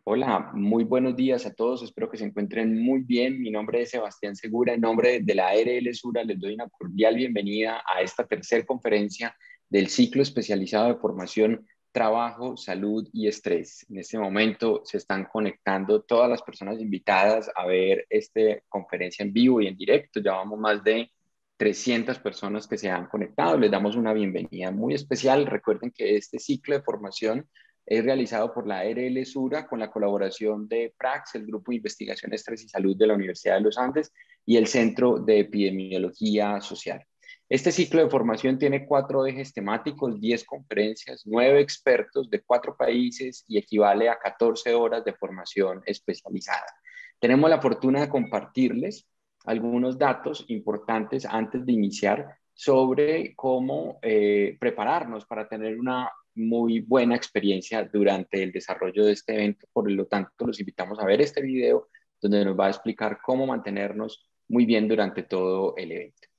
Hola, muy buenos días a todos. Espero que se encuentren muy bien. Mi nombre es Sebastián Segura. En nombre de la ARL Sura les doy una cordial bienvenida a esta tercera conferencia del ciclo especializado de formación Trabajo, Salud y Estrés. En este momento se están conectando todas las personas invitadas a ver esta conferencia en vivo y en directo. Ya vamos más de 300 personas que se han conectado. Les damos una bienvenida muy especial. Recuerden que este ciclo de formación es realizado por la ARL Sura con la colaboración de PRAX, el Grupo de Investigación Estrés y Salud de la Universidad de los Andes y el Centro de Epidemiología Social. Este ciclo de formación tiene 4 ejes temáticos, 10 conferencias, 9 expertos de 4 países y equivale a 14 horas de formación especializada. Tenemos la fortuna de compartirles algunos datos importantes antes de iniciar sobre cómo prepararnos para tener una muy buena experiencia durante el desarrollo de este evento. Por lo tanto, los invitamos a ver este video donde nos va a explicar cómo mantenernos muy bien durante todo el evento.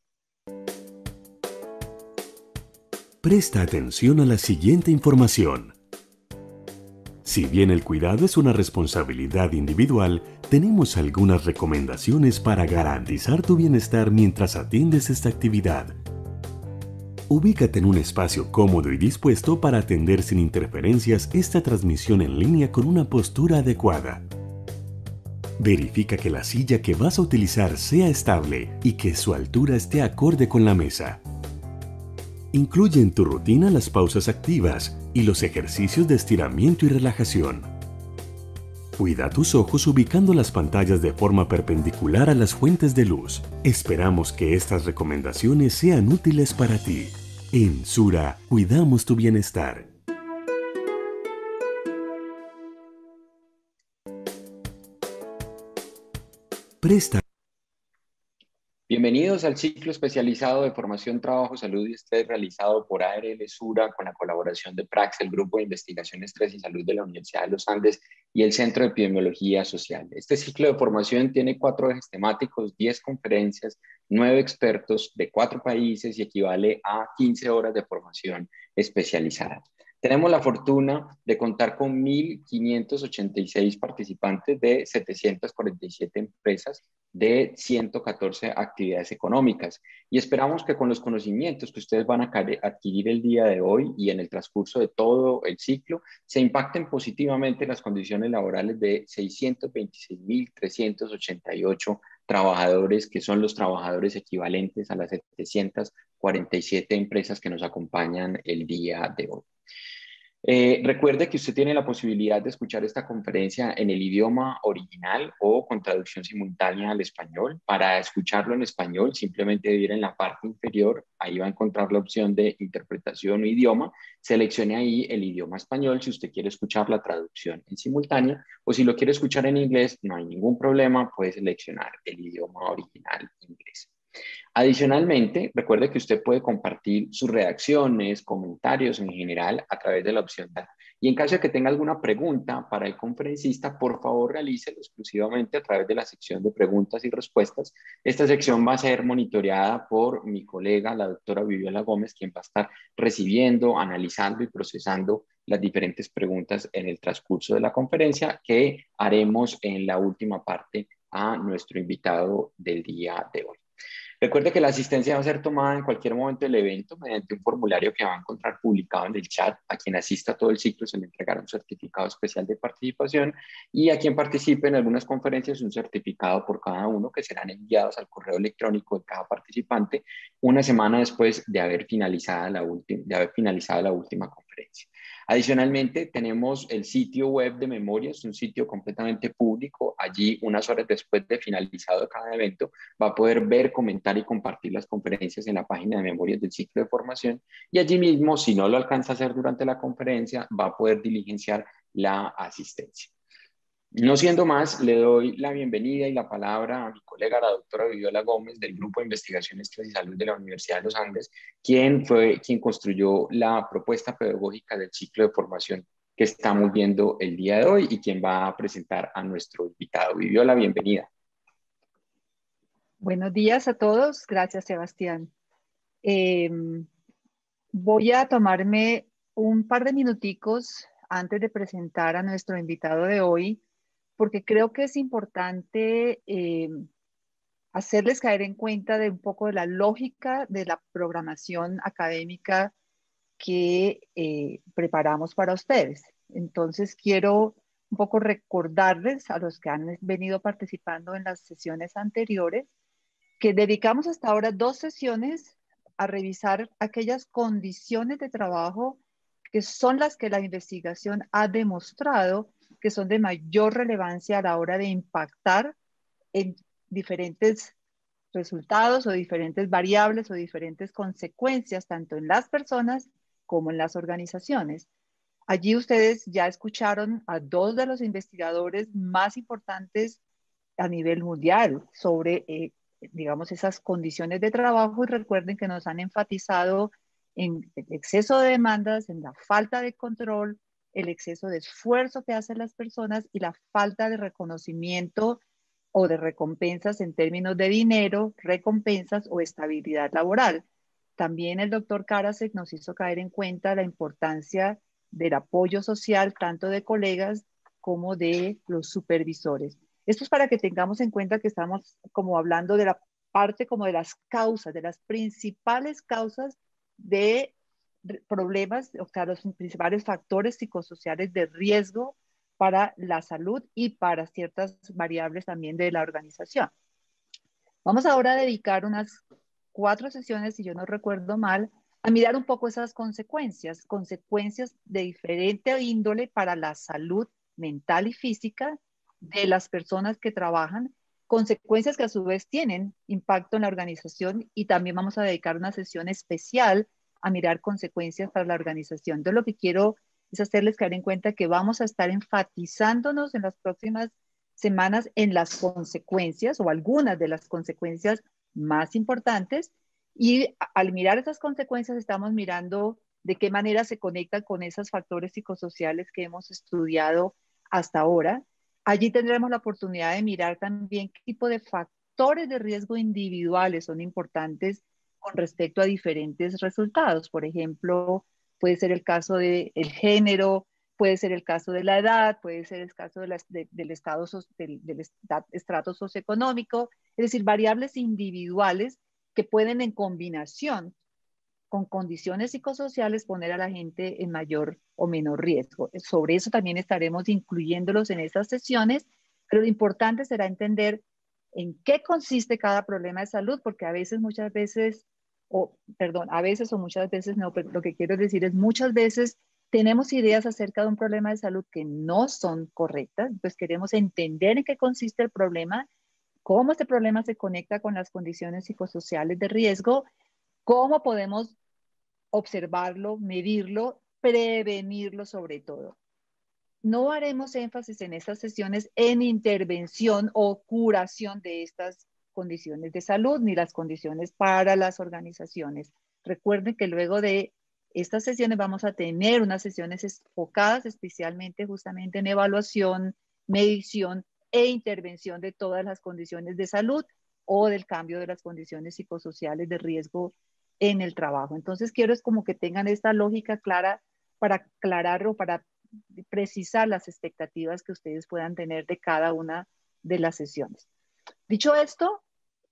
Presta atención a la siguiente información. Si bien el cuidado es una responsabilidad individual, tenemos algunas recomendaciones para garantizar tu bienestar mientras atiendes esta actividad. Ubícate en un espacio cómodo y dispuesto para atender sin interferencias esta transmisión en línea con una postura adecuada. Verifica que la silla que vas a utilizar sea estable y que su altura esté acorde con la mesa. Incluye en tu rutina las pausas activas y los ejercicios de estiramiento y relajación. Cuida tus ojos ubicando las pantallas de forma perpendicular a las fuentes de luz. Esperamos que estas recomendaciones sean útiles para ti. En Sura, cuidamos tu bienestar. Presta. Bienvenidos al ciclo especializado de formación, trabajo, salud y estrés realizado por ARL Sura con la colaboración de PRAX, el Grupo de Investigación Estrés y Salud de la Universidad de los Andes y el Centro de Epidemiología Social. Este ciclo de formación tiene 4 ejes temáticos, 10 conferencias, 9 expertos de 4 países y equivale a 15 horas de formación especializada. Tenemos la fortuna de contar con 1.586 participantes de 747 empresas de 114 actividades económicas y esperamos que con los conocimientos que ustedes van a adquirir el día de hoy y en el transcurso de todo el ciclo se impacten positivamente las condiciones laborales de 626.388 trabajadores, que son los trabajadores equivalentes a las 747 empresas que nos acompañan el día de hoy. Recuerde que usted tiene la posibilidad de escuchar esta conferencia en el idioma original o con traducción simultánea al español. Para escucharlo en español, simplemente debe ir en la parte inferior. Ahí va a encontrar la opción de interpretación o idioma. Seleccione ahí el idioma español si usted quiere escuchar la traducción en simultáneo o si lo quiere escuchar en inglés, no hay ningún problema, puede seleccionar el idioma original inglés. Adicionalmente, recuerde que usted puede compartir sus reacciones, comentarios en general a través de la opción chat. Y en caso de que tenga alguna pregunta para el conferencista, por favor realícelo exclusivamente a través de la sección de preguntas y respuestas. Esta sección va a ser monitoreada por mi colega, la doctora Viviola Gómez, quien va a estar recibiendo, analizando y procesando las diferentes preguntas en el transcurso de la conferencia que haremos en la última parte a nuestro invitado del día de hoy. Recuerde que la asistencia va a ser tomada en cualquier momento del evento mediante un formulario que va a encontrar publicado en el chat. A quien asista a todo el ciclo se le entregará un certificado especial de participación y a quien participe en algunas conferencias un certificado por cada uno que serán enviados al correo electrónico de cada participante una semana después de haber finalizado la última conferencia. Adicionalmente, tenemos el sitio web de Memorias, un sitio completamente público. Allí, unas horas después de finalizado cada evento, va a poder ver, comentar y compartir las conferencias en la página de Memorias del ciclo de formación. Y allí mismo, si no lo alcanza a hacer durante la conferencia, va a poder diligenciar la asistencia. No siendo más, le doy la bienvenida y la palabra a mi colega, la doctora Viviola Gómez, del Grupo de Investigación Estrés y Salud de la Universidad de los Andes, quien fue quien construyó la propuesta pedagógica del ciclo de formación que estamos viendo el día de hoy y quien va a presentar a nuestro invitado. Viviola, bienvenida. Buenos días a todos. Gracias, Sebastián. Voy a tomarme un par de minuticos antes de presentar a nuestro invitado de hoy, porque creo que es importante hacerles caer en cuenta de un poco de la lógica de la programación académica que preparamos para ustedes. Entonces, quiero un poco recordarles a los que han venido participando en las sesiones anteriores que dedicamos hasta ahora 2 sesiones a revisar aquellas condiciones de trabajo que son las que la investigación ha demostrado que son de mayor relevancia a la hora de impactar en diferentes resultados o diferentes variables o diferentes consecuencias, tanto en las personas como en las organizaciones. Allí ustedes ya escucharon a 2 de los investigadores más importantes a nivel mundial sobre, digamos, esas condiciones de trabajo, y recuerden que nos han enfatizado en el exceso de demandas, en la falta de control, el exceso de esfuerzo que hacen las personas y la falta de reconocimiento o de recompensas en términos de dinero, recompensas o estabilidad laboral. También el doctor Karasek nos hizo caer en cuenta la importancia del apoyo social, tanto de colegas como de los supervisores. Esto es para que tengamos en cuenta que estamos como hablando de la parte como de las causas, de las principales causas de problemas, o sea, los principales factores psicosociales de riesgo para la salud y para ciertas variables también de la organización. Vamos ahora a dedicar unas 4 sesiones, si yo no recuerdo mal, a mirar un poco esas consecuencias, consecuencias de diferente índole para la salud mental y física de las personas que trabajan, consecuencias que a su vez tienen impacto en la organización, y también vamos a dedicar una sesión especial a mirar consecuencias para la organización. Entonces, lo que quiero es hacerles caer en cuenta que vamos a estar enfatizándonos en las próximas semanas en las consecuencias o algunas de las consecuencias más importantes, y al mirar esas consecuencias estamos mirando de qué manera se conectan con esos factores psicosociales que hemos estudiado hasta ahora. Allí tendremos la oportunidad de mirar también qué tipo de factores de riesgo individuales son importantes con respecto a diferentes resultados. Por ejemplo, puede ser el caso del género, puede ser el caso de la edad, puede ser el caso del estado, del estrato socioeconómico, es decir, variables individuales que pueden en combinación con condiciones psicosociales poner a la gente en mayor o menor riesgo. Sobre eso también estaremos incluyéndolos en estas sesiones, pero lo importante será entender en qué consiste cada problema de salud, porque a veces, muchas veces, o perdón, a veces o muchas veces no, pero lo que quiero decir es muchas veces tenemos ideas acerca de un problema de salud que no son correctas, pues queremos entender en qué consiste el problema, cómo este problema se conecta con las condiciones psicosociales de riesgo, cómo podemos observarlo, medirlo, prevenirlo sobre todo. No haremos énfasis en estas sesiones en intervención o curación de estas condiciones de salud ni las condiciones para las organizaciones. Recuerden que luego de estas sesiones vamos a tener unas sesiones enfocadas especialmente justamente en evaluación, medición e intervención de todas las condiciones de salud o del cambio de las condiciones psicosociales de riesgo en el trabajo. Entonces quiero es como que tengan esta lógica clara para aclarar o para precisar las expectativas que ustedes puedan tener de cada una de las sesiones. Dicho esto,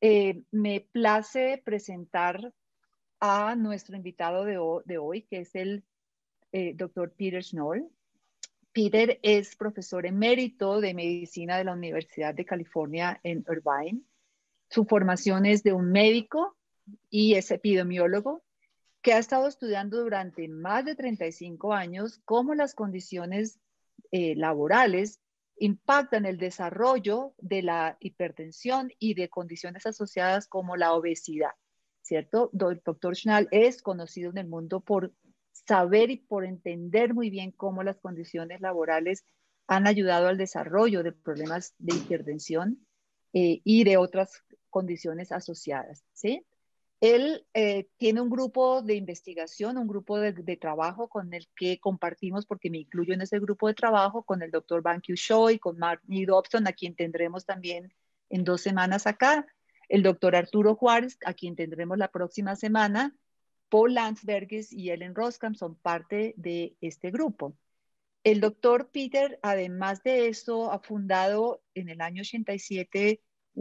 me place presentar a nuestro invitado de hoy, que es el doctor Peter Schnoll. Peter es profesor emérito de medicina de la Universidad de California en Irvine. Su formación es de un médico y es epidemiólogo que ha estado estudiando durante más de 35 años cómo las condiciones laborales impactan el desarrollo de la hipertensión y de condiciones asociadas como la obesidad, ¿cierto? Doctor Schnall es conocido en el mundo por saber y por entender muy bien cómo las condiciones laborales han ayudado al desarrollo de problemas de hipertensión y de otras condiciones asociadas, ¿sí? Él tiene un grupo de investigación, un grupo de trabajo con el que compartimos, porque me incluyo en ese grupo de trabajo, con el doctor Ban-Kyu Choi, con Mark E. Dobson, a quien tendremos también en 2 semanas acá, el doctor Arturo Juárez, a quien tendremos la próxima semana, Paul Landsbergis y Ellen Roskam son parte de este grupo. El doctor Peter, además de esto, ha fundado en el año 87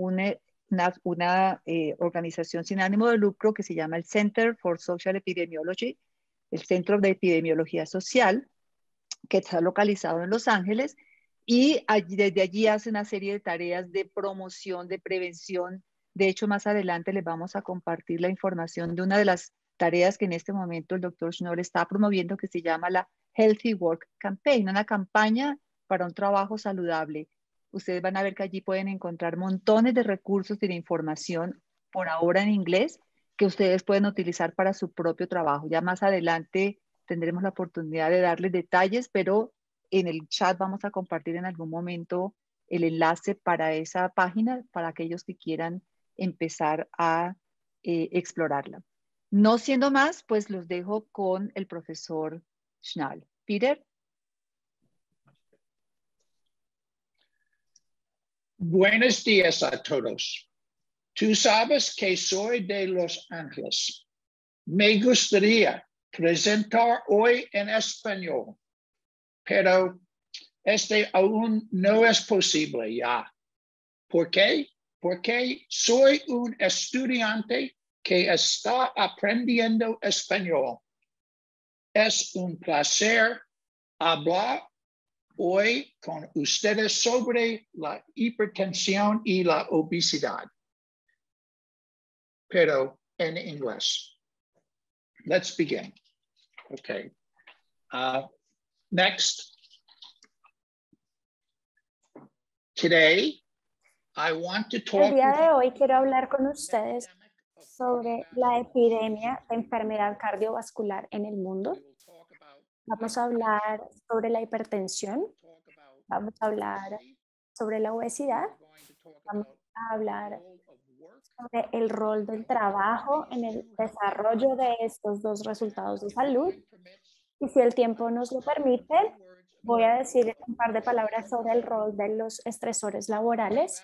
una organización sin ánimo de lucro que se llama el Center for Social Epidemiology, el Centro de Epidemiología Social, que está localizado en Los Ángeles, y desde allí hace una serie de tareas de promoción, de prevención. De hecho, más adelante les vamos a compartir la información de una de las tareas que en este momento el doctor Schnorr está promoviendo, que se llama la Healthy Work Campaign, una campaña para un trabajo saludable. Ustedes van a ver que allí pueden encontrar montones de recursos y de información, por ahora en inglés, que ustedes pueden utilizar para su propio trabajo. Ya más adelante tendremos la oportunidad de darles detalles, pero en el chat vamos a compartir en algún momento el enlace para esa página para aquellos que quieran empezar a explorarla. No siendo más, pues los dejo con el profesor Schnall. Peter. Buenos días a todos. Tú sabes que soy de Los Ángeles. Me gustaría presentar hoy en español, pero este aún no es posible ya. ¿Por qué? Porque soy un estudiante que está aprendiendo español. Es un placer hablar hoy con ustedes sobre la hipertensión y la obesidad, pero en inglés. Let's begin. Okay. Next. Today, I want to talk. El día de hoy quiero hablar con ustedes sobre la epidemia de enfermedad cardiovascular en el mundo. Vamos a hablar sobre la hipertensión, vamos a hablar sobre la obesidad, vamos a hablar sobre el rol del trabajo en el desarrollo de estos dos resultados de salud. Y si el tiempo nos lo permite, voy a decir un par de palabras sobre el rol de los estresores laborales,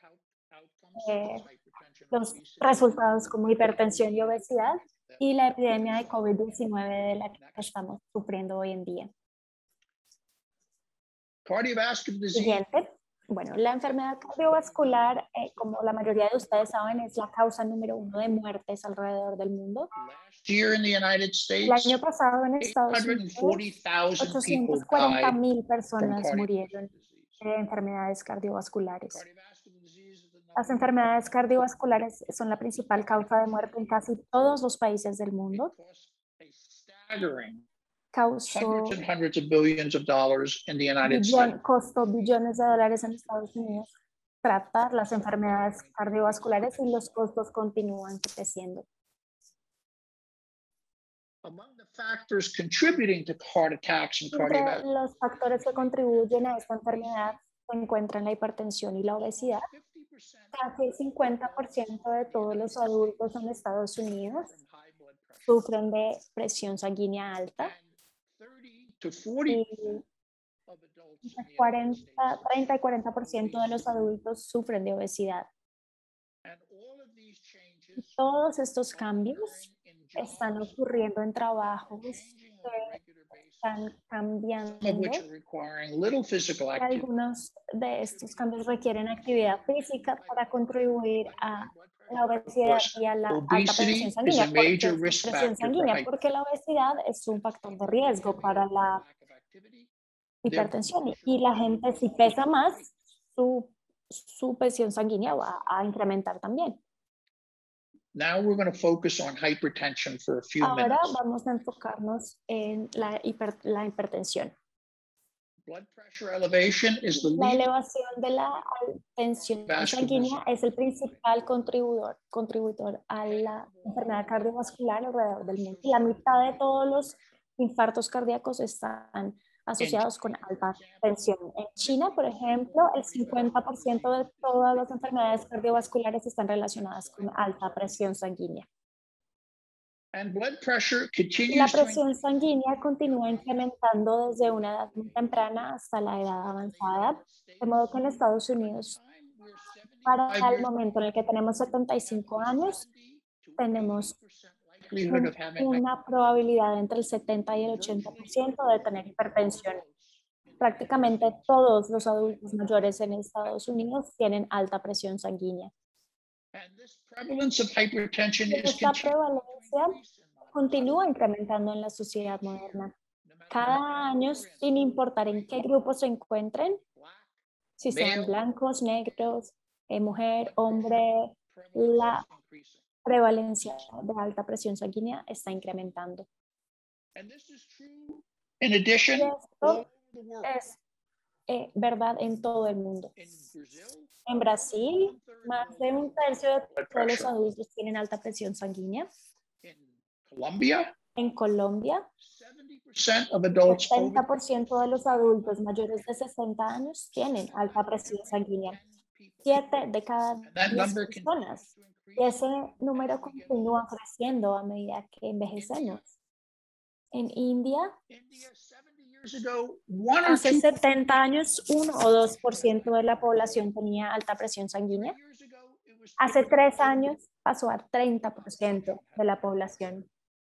los resultados como hipertensión y obesidad, y la epidemia de COVID-19 de la que estamos sufriendo hoy en día. Siguiente. Bueno, la enfermedad cardiovascular, como la mayoría de ustedes saben, es la causa número 1 de muertes alrededor del mundo. El año pasado en Estados Unidos, 840,000 personas murieron de enfermedades cardiovasculares. Las enfermedades cardiovasculares son la principal causa de muerte en casi todos los países del mundo. Costó billones de dólares en Estados Unidos tratar las enfermedades cardiovasculares y los costos continúan creciendo. Entre los factores que contribuyen a esta enfermedad se encuentran la hipertensión y la obesidad. Casi el 50% de todos los adultos en Estados Unidos sufren de presión sanguínea alta. Y 30 y 40% de los adultos sufren de obesidad. Y todos estos cambios están ocurriendo en trabajos que están cambiando. Algunos de estos cambios requieren actividad física para contribuir a la obesidad y a la alta presión sanguínea, porque la obesidad es un factor de riesgo para la hipertensión y la gente, si pesa más, su presión sanguínea va a incrementar también. Ahora vamos a enfocarnos en la hipertensión. La elevación de la tensión sanguínea es el principal contribuidor a la enfermedad cardiovascular alrededor del mundo. La mitad de todos los infartos cardíacos están asociados con alta tensión. En China, por ejemplo, el 50% de todas las enfermedades cardiovasculares están relacionadas con alta presión sanguínea. La presión sanguínea continúa incrementando desde una edad muy temprana hasta la edad avanzada, de modo que en Estados Unidos, para el momento en el que tenemos 75 años, tenemos una probabilidad entre el 70 y el 80% de tener hipertensión. Prácticamente todos los adultos mayores en Estados Unidos tienen alta presión sanguínea. And this prevalence of hypertension Y is esta continuing prevalencia continúa incrementando en la sociedad moderna. Cada año, sin importar en qué grupo se encuentren, si sean blancos, negros, mujer, hombre, la prevalencia de alta presión sanguínea está incrementando. And this is true in addition Y all esto over the world. es verdad en todo el mundo. In Brazil, En Brasil, más de un tercio de blood todos los pressure. adultos tienen alta presión sanguínea. In Colombia, En Colombia, 70% of adults over 70% de los adultos mayores de 60 años tienen alta presión sanguínea. 7 de cada and that 10 number personas. continues to Y increase. ese número continúa creciendo a medida que envejecemos. En India, India 70 years ago, 1 or hace 2 70 años, 1 o 2% de la población tenía alta presión sanguínea. years ago, it was Hace 3 años pasó a 30% de la población.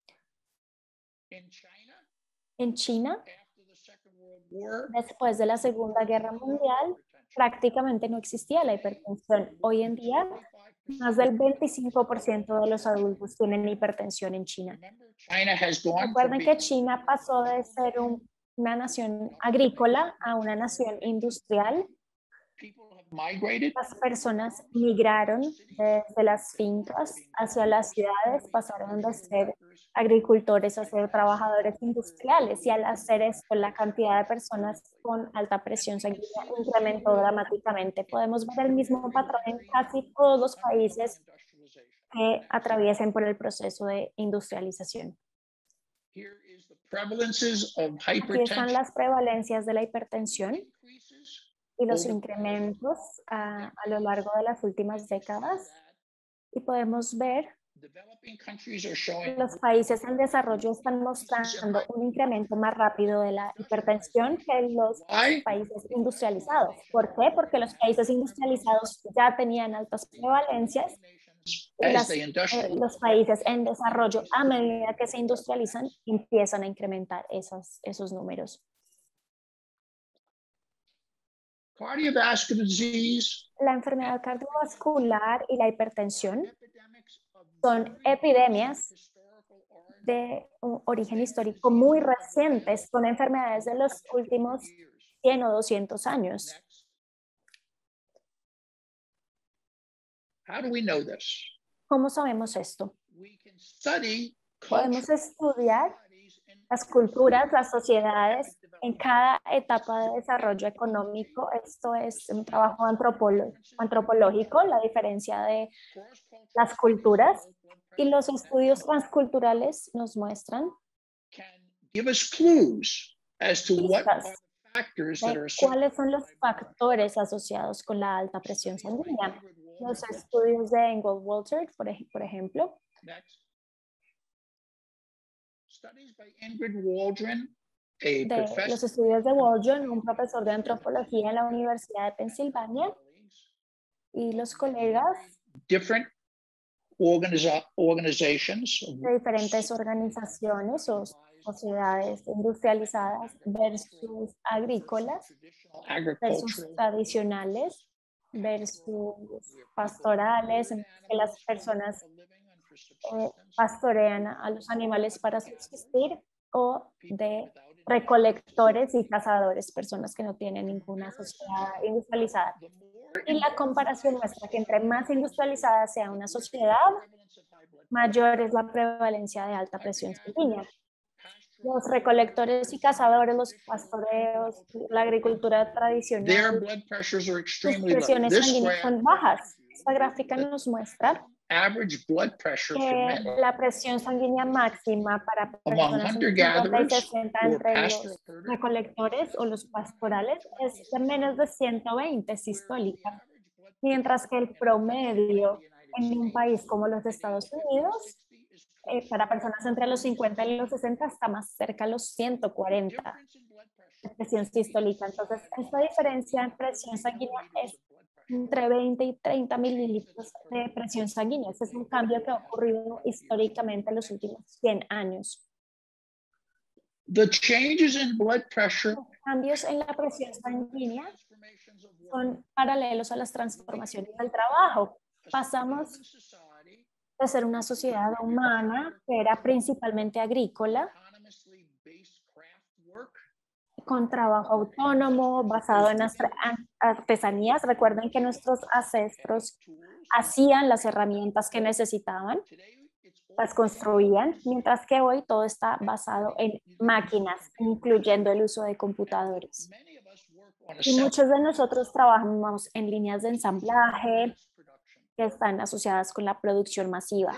in China En China, after the Second World War. después de la Segunda Guerra Mundial, prácticamente no existía la hipertensión. Hoy en día, más del 25% de los adultos tienen hipertensión en China. Remember, China has gone from Recuerden being que China pasó de ser una nación agrícola a una nación industrial. people have migrated Las personas migraron desde las fincas hacia las ciudades, pasaron de ser agricultores a ser trabajadores industriales, y al hacer esto la cantidad de personas con alta presión sanguínea incrementó dramáticamente. Podemos ver el mismo patrón en casi todos los países que atraviesen por el proceso de industrialización. Here is the prevalences of Aquí están hypertension las prevalencias de la hipertensión increases. y los incrementos a lo largo de las últimas décadas, y podemos ver Developing countries are que showing los países en desarrollo están mostrando un incremento más rápido de la hipertensión que los why? países industrializados. ¿Por qué? Porque los países industrializados ya tenían altas prevalencias y As they industrialize, los países en desarrollo, a medida que se industrializan, empiezan a incrementar esos números. cardiovascular disease, La enfermedad cardiovascular y la hipertensión epidemics of son epidemias historical origin de un origen histórico muy recientes, son enfermedades de los últimos 100 o 200 años. Next. How do we know this? ¿Cómo sabemos esto? We can study Podemos culture estudiar studies in las culturas, las sociedades en cada etapa de desarrollo económico. Esto es un trabajo antropológico, la diferencia de las culturas, y los estudios transculturales nos muestran can give us clues as to what are pistas the factors that de are cuáles son los factores asociados con la alta presión sanguínea. Los estudios de Engel Walter, por ejemplo, Next. Studies by Ingrid Waldron, a de los professor estudios de Waldron, un profesor de antropología en la Universidad de Pensilvania, y los colegas different organizations de diferentes organizaciones o sociedades industrializadas versus agrícolas, traditional versus agricultural tradicionales, versus pastorales, en que las personas pastorean a los animales para subsistir, o de recolectores y cazadores, personas que no tienen ninguna sociedad industrializada. Y la comparación muestra que entre más industrializada sea una sociedad, mayor es la prevalencia de alta presión sanguínea. Los recolectores y cazadores, los pastoreos, la agricultura their tradicional, blood pressures are sus extremely low. presiones This sanguíneas graph son bajas. Esta gráfica nos muestra average blood pressure for que men la presión sanguínea máxima para among personas entre 50 y hunter-gatherers 60 or entre pastoral los herders recolectores o los pastorales es de menos de 120 sistólica, mientras que el promedio en un país como los Estados Unidos, para personas entre los 50 y los 60, está más cerca a los 140 difference in blood pressure de presión sistólica. Entonces, esta diferencia en presión sanguínea es entre 20 y 30 mililitros de presión sanguínea. Este es un cambio que ha ocurrido históricamente en los últimos 100 años. The changes in blood pressure Los cambios en la presión sanguínea son paralelos a las transformaciones del trabajo. Pasamos de ser una sociedad humana que era principalmente agrícola, con trabajo autónomo, basado en artesanías. Recuerden que nuestros ancestros hacían las herramientas que necesitaban, las construían, mientras que hoy todo está basado en máquinas, incluyendo el uso de computadores. Y muchos de nosotros trabajamos en líneas de ensamblaje que están asociadas con la producción masiva.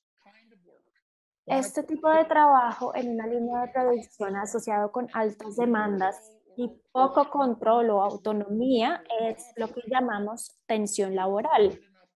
Este tipo de trabajo en una línea de producción asociado con altas demandas y poco control o autonomía es lo que llamamos tensión laboral.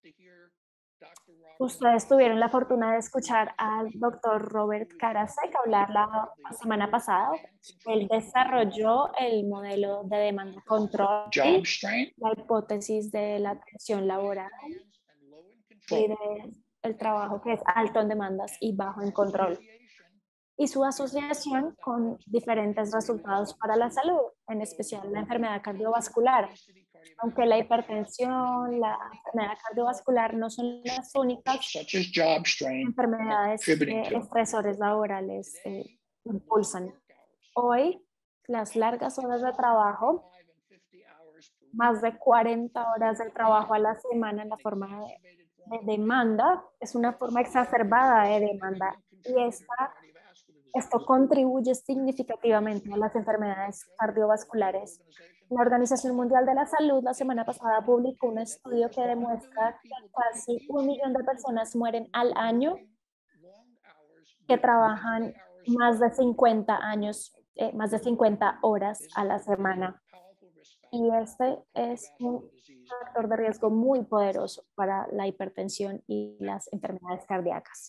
Ustedes tuvieron la fortuna de escuchar al doctor Robert Karasek hablar la semana pasada. Él desarrolló el modelo de demanda control, job strain, la hipótesis de la tensión laboral y del trabajo que es alto en demandas y bajo en control, y su asociación con diferentes resultados para la salud, en especial la enfermedad cardiovascular. Aunque la hipertensión, la enfermedad cardiovascular no son las únicas such as job strain, enfermedades contributing que to. estresores laborales impulsan. Hoy, las largas horas de trabajo, más de 40 horas de trabajo a la semana en la forma de demanda, es una forma exacerbada de demanda, y esto contribuye significativamente a las enfermedades cardiovasculares. La Organización Mundial de la Salud la semana pasada publicó un estudio que demuestra que casi 1 millón de personas mueren al año que trabajan más de 50 más de 50 horas a la semana. Y este es un factor de riesgo muy poderoso para la hipertensión y las enfermedades cardíacas.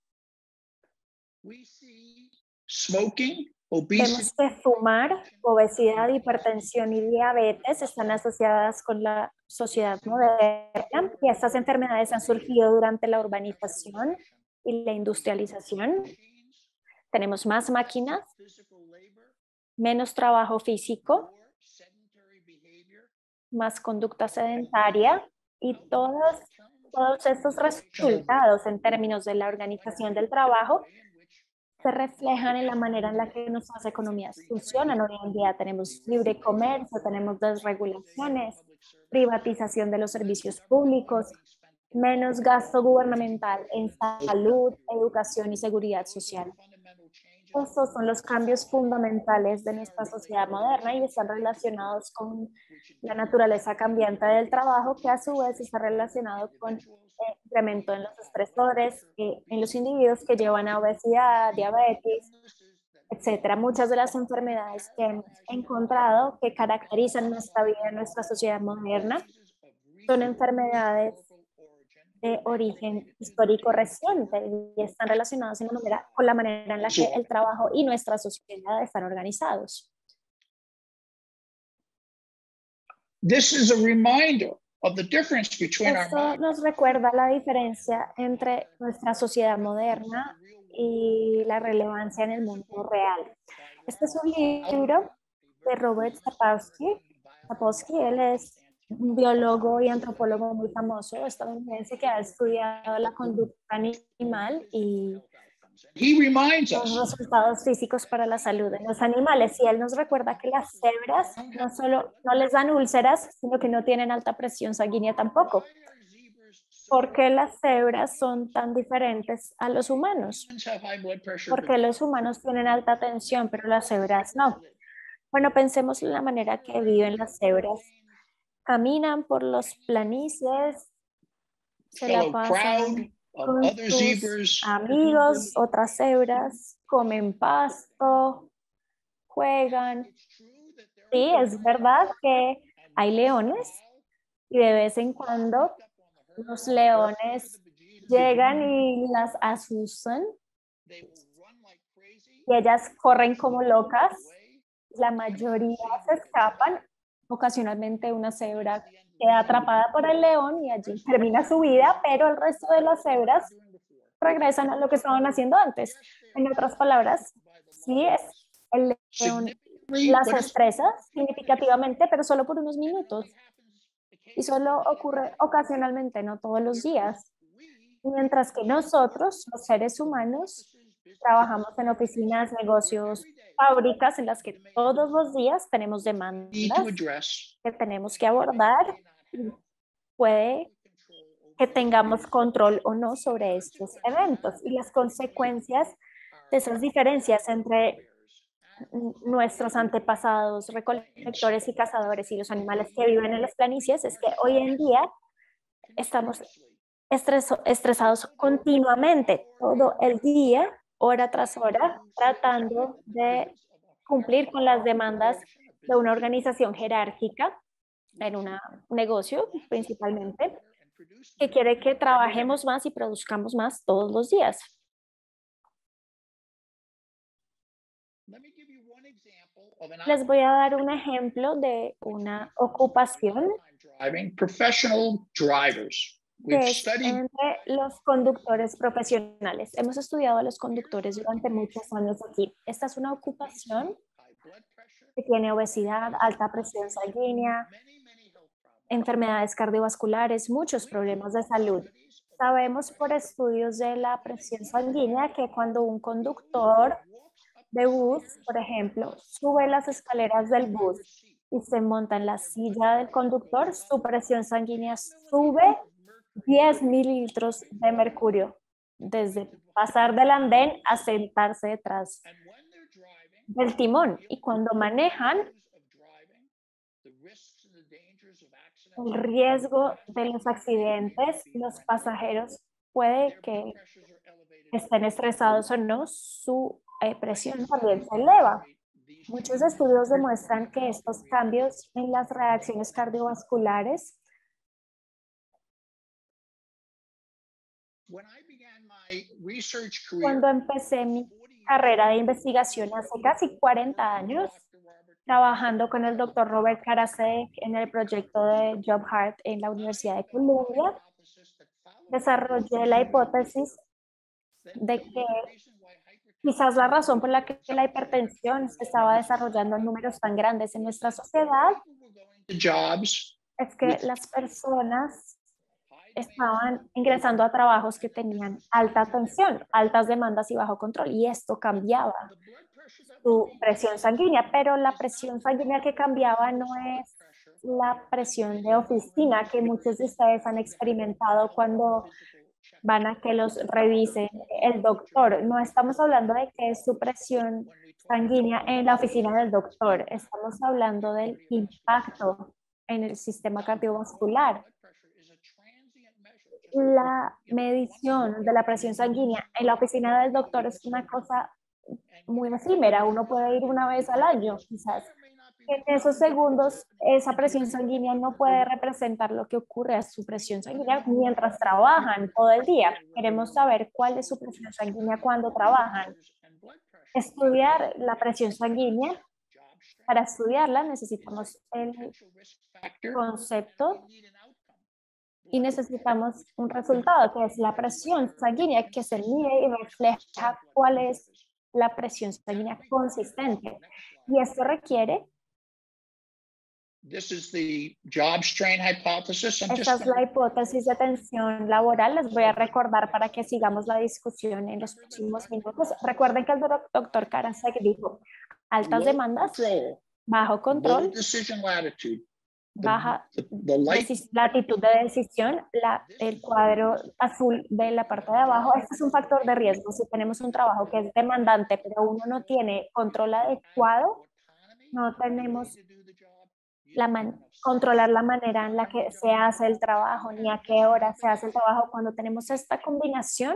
Smoking, Vemos obesity, que fumar, obesidad, hipertensión y diabetes están asociadas con la sociedad moderna, y estas enfermedades han surgido durante la urbanización y la industrialización. Tenemos más máquinas, menos trabajo físico, más conducta sedentaria, y todos estos resultados en términos de la organización del trabajo se reflejan en la manera en la que nuestras economías funcionan hoy en día. Tenemos libre comercio, tenemos desregulaciones, privatización de los servicios públicos, menos gasto gubernamental en salud, educación y seguridad social. Estos son los cambios fundamentales de nuestra sociedad moderna y están relacionados con la naturaleza cambiante del trabajo, que a su vez está relacionado con el incremento en los estresores, en los individuos, que llevan a obesidad, diabetes, etcétera. Muchas de las enfermedades que hemos encontrado que caracterizan nuestra vida en nuestra sociedad moderna son enfermedades de origen histórico reciente y están relacionados con la manera en la que el trabajo y nuestra sociedad están organizados. this is a reminder of the difference between our Esto nos recuerda la diferencia entre nuestra sociedad moderna y la relevancia en el mundo real. Este es un libro de Robert Sapolsky. Él es un biólogo y antropólogo muy famoso estadounidense que ha estudiado la conducta animal y los resultados físicos para la salud de los animales. Y él nos recuerda que las cebras no les dan úlceras, sino que no tienen alta presión sanguínea tampoco. ¿Por qué las cebras son tan diferentes a los humanos? Porque los humanos tienen alta tensión, pero las cebras no. Bueno, pensemos en la manera que viven las cebras. Caminan por los planicies, se la pasan con sus amigos, otras cebras, comen pasto, juegan. Sí, es verdad que hay leones y de vez en cuando los leones llegan y las asustan y ellas corren como locas. La mayoría se escapan. Ocasionalmente una cebra queda atrapada por el león y allí termina su vida, pero el resto de las cebras regresan a lo que estaban haciendo antes. En otras palabras, sí es El león las estresa significativamente, pero solo por unos minutos. Y solo ocurre ocasionalmente, no todos los días. Mientras que nosotros, los seres humanos, trabajamos en oficinas, negocios, fábricas en las que todos los días tenemos demandas que tenemos que abordar. Y puede que tengamos control o no sobre estos eventos y las consecuencias de esas diferencias entre nuestros antepasados, recolectores y cazadores y los animales que viven en las planicies es que hoy en día estamos estresados continuamente, todo el día, hora tras hora, tratando de cumplir con las demandas de una organización jerárquica en un negocio principalmente, que quiere que trabajemos más y produzcamos más todos los días. Les voy a dar un ejemplo de una ocupación Professional drivers. que es entre los conductores profesionales. Hemos estudiado a los conductores durante muchos años aquí. Esta es una ocupación que tiene obesidad, alta presión sanguínea, enfermedades cardiovasculares, muchos problemas de salud. Sabemos por estudios de la presión sanguínea que cuando un conductor de bus, por ejemplo, sube las escaleras del bus y se monta en la silla del conductor, su presión sanguínea sube 10 mililitros de mercurio, desde pasar del andén a sentarse detrás del timón. Y cuando manejan, el riesgo de los accidentes, los pasajeros puede que estén estresados o no, su presión también se eleva. Muchos estudios demuestran que estos cambios en las reacciones cardiovasculares cuando empecé mi carrera de investigación hace casi 40 años, trabajando con el doctor Robert Karasek en el proyecto de Job Heart en la Universidad de Columbia, desarrollé la hipótesis de que quizás la razón por la que la hipertensión se estaba desarrollando en números tan grandes en nuestra sociedad es que las personas estaban ingresando a trabajos que tenían alta tensión, altas demandas y bajo control, y esto cambiaba su presión sanguínea, pero la presión sanguínea que cambiaba no es la presión de oficina que muchos de ustedes han experimentado cuando van a que los revise el doctor. No estamos hablando de que es su presión sanguínea en la oficina del doctor, estamos hablando del impacto en el sistema cardiovascular. La medición de la presión sanguínea en la oficina del doctor es una cosa muy efímera, uno puede ir una vez al año, quizás. En esos segundos, esa presión sanguínea no puede representar lo que ocurre a su presión sanguínea mientras trabajan todo el día. Queremos saber cuál es su presión sanguínea cuando trabajan. Estudiar la presión sanguínea, para estudiarla necesitamos el concepto y necesitamos un resultado, que es la presión sanguínea, que se mide y refleja cuál es la presión sanguínea consistente. Y esto requiere... Esta es la hipótesis de tensión laboral. Les voy a recordar para que sigamos la discusión en los próximos minutos. Recuerden que el doctor Karasek dijo altas demandas, bajo control, baja latitud de decisión, el cuadro azul de la parte de abajo. Este es un factor de riesgo. Si tenemos un trabajo que es demandante, pero uno no tiene control adecuado, no tenemos controlar la manera en la que se hace el trabajo, ni a qué hora se hace el trabajo. Cuando tenemos esta combinación,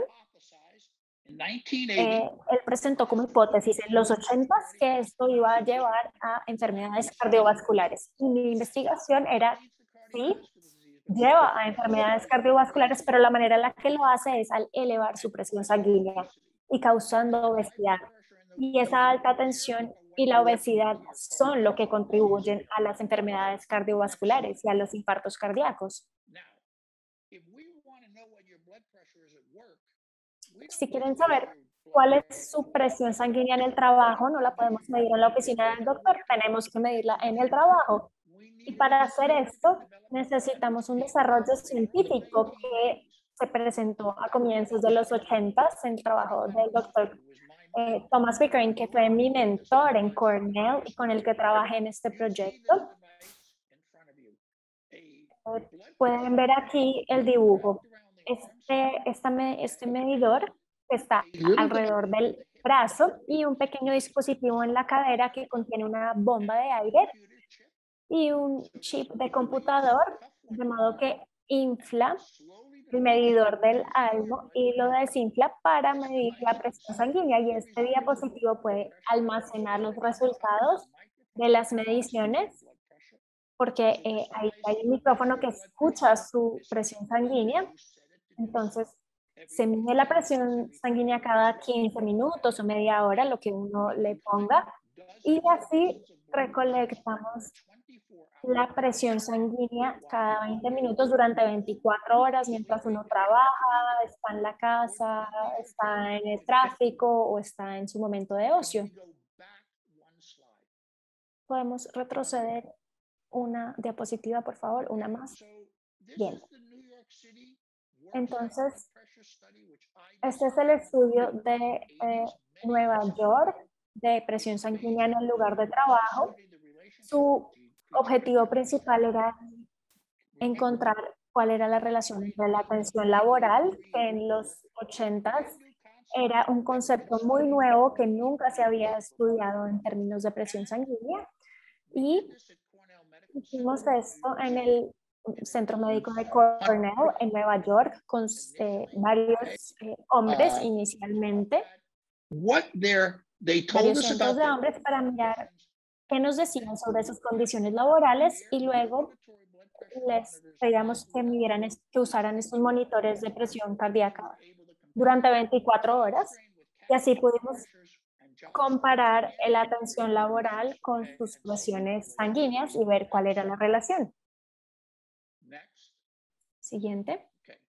él presentó como hipótesis en los 80 que esto iba a llevar a enfermedades cardiovasculares. Y mi investigación era, sí, lleva a enfermedades cardiovasculares, pero la manera en la que lo hace es al elevar su presión sanguínea y causando obesidad. Y esa alta tensión y la obesidad son lo que contribuyen a las enfermedades cardiovasculares y a los infartos cardíacos. Si quieren saber cuál es su presión sanguínea en el trabajo, no la podemos medir en la oficina del doctor, tenemos que medirla en el trabajo. Y para hacer esto, necesitamos un desarrollo científico que se presentó a comienzos de los 80 en el trabajo del doctor Thomas Pickering, que fue mi mentor en Cornell y con el que trabajé en este proyecto. Pueden ver aquí el dibujo. Este medidor está alrededor del brazo y un pequeño dispositivo en la cadera que contiene una bomba de aire y un chip de computador, de modo que infla el medidor del almo y lo desinfla para medir la presión sanguínea. Y este diapositivo puede almacenar los resultados de las mediciones porque ahí hay un micrófono que escucha su presión sanguínea. Entonces, se mide la presión sanguínea cada 15 minutos o media hora, lo que uno le ponga, y así recolectamos la presión sanguínea cada 20 minutos durante 24 horas mientras uno trabaja, está en la casa, está en el tráfico o está en su momento de ocio. Podemos retroceder una diapositiva, por favor, una más. Bien. Entonces, este es el estudio de Nueva York de presión sanguínea en el lugar de trabajo. Su objetivo principal era encontrar cuál era la relación entre la atención laboral, que en los 80 era un concepto muy nuevo que nunca se había estudiado en términos de presión sanguínea. Y hicimos esto en el Centro Médico de Cornell en Nueva York con varios hombres inicialmente. Varios cientos de hombres para mirar qué nos decían sobre sus condiciones laborales y luego les pedíamos que usaran estos monitores de presión cardíaca durante 24 horas y así pudimos comparar la atención laboral con sus presiones sanguíneas y ver cuál era la relación. Siguiente.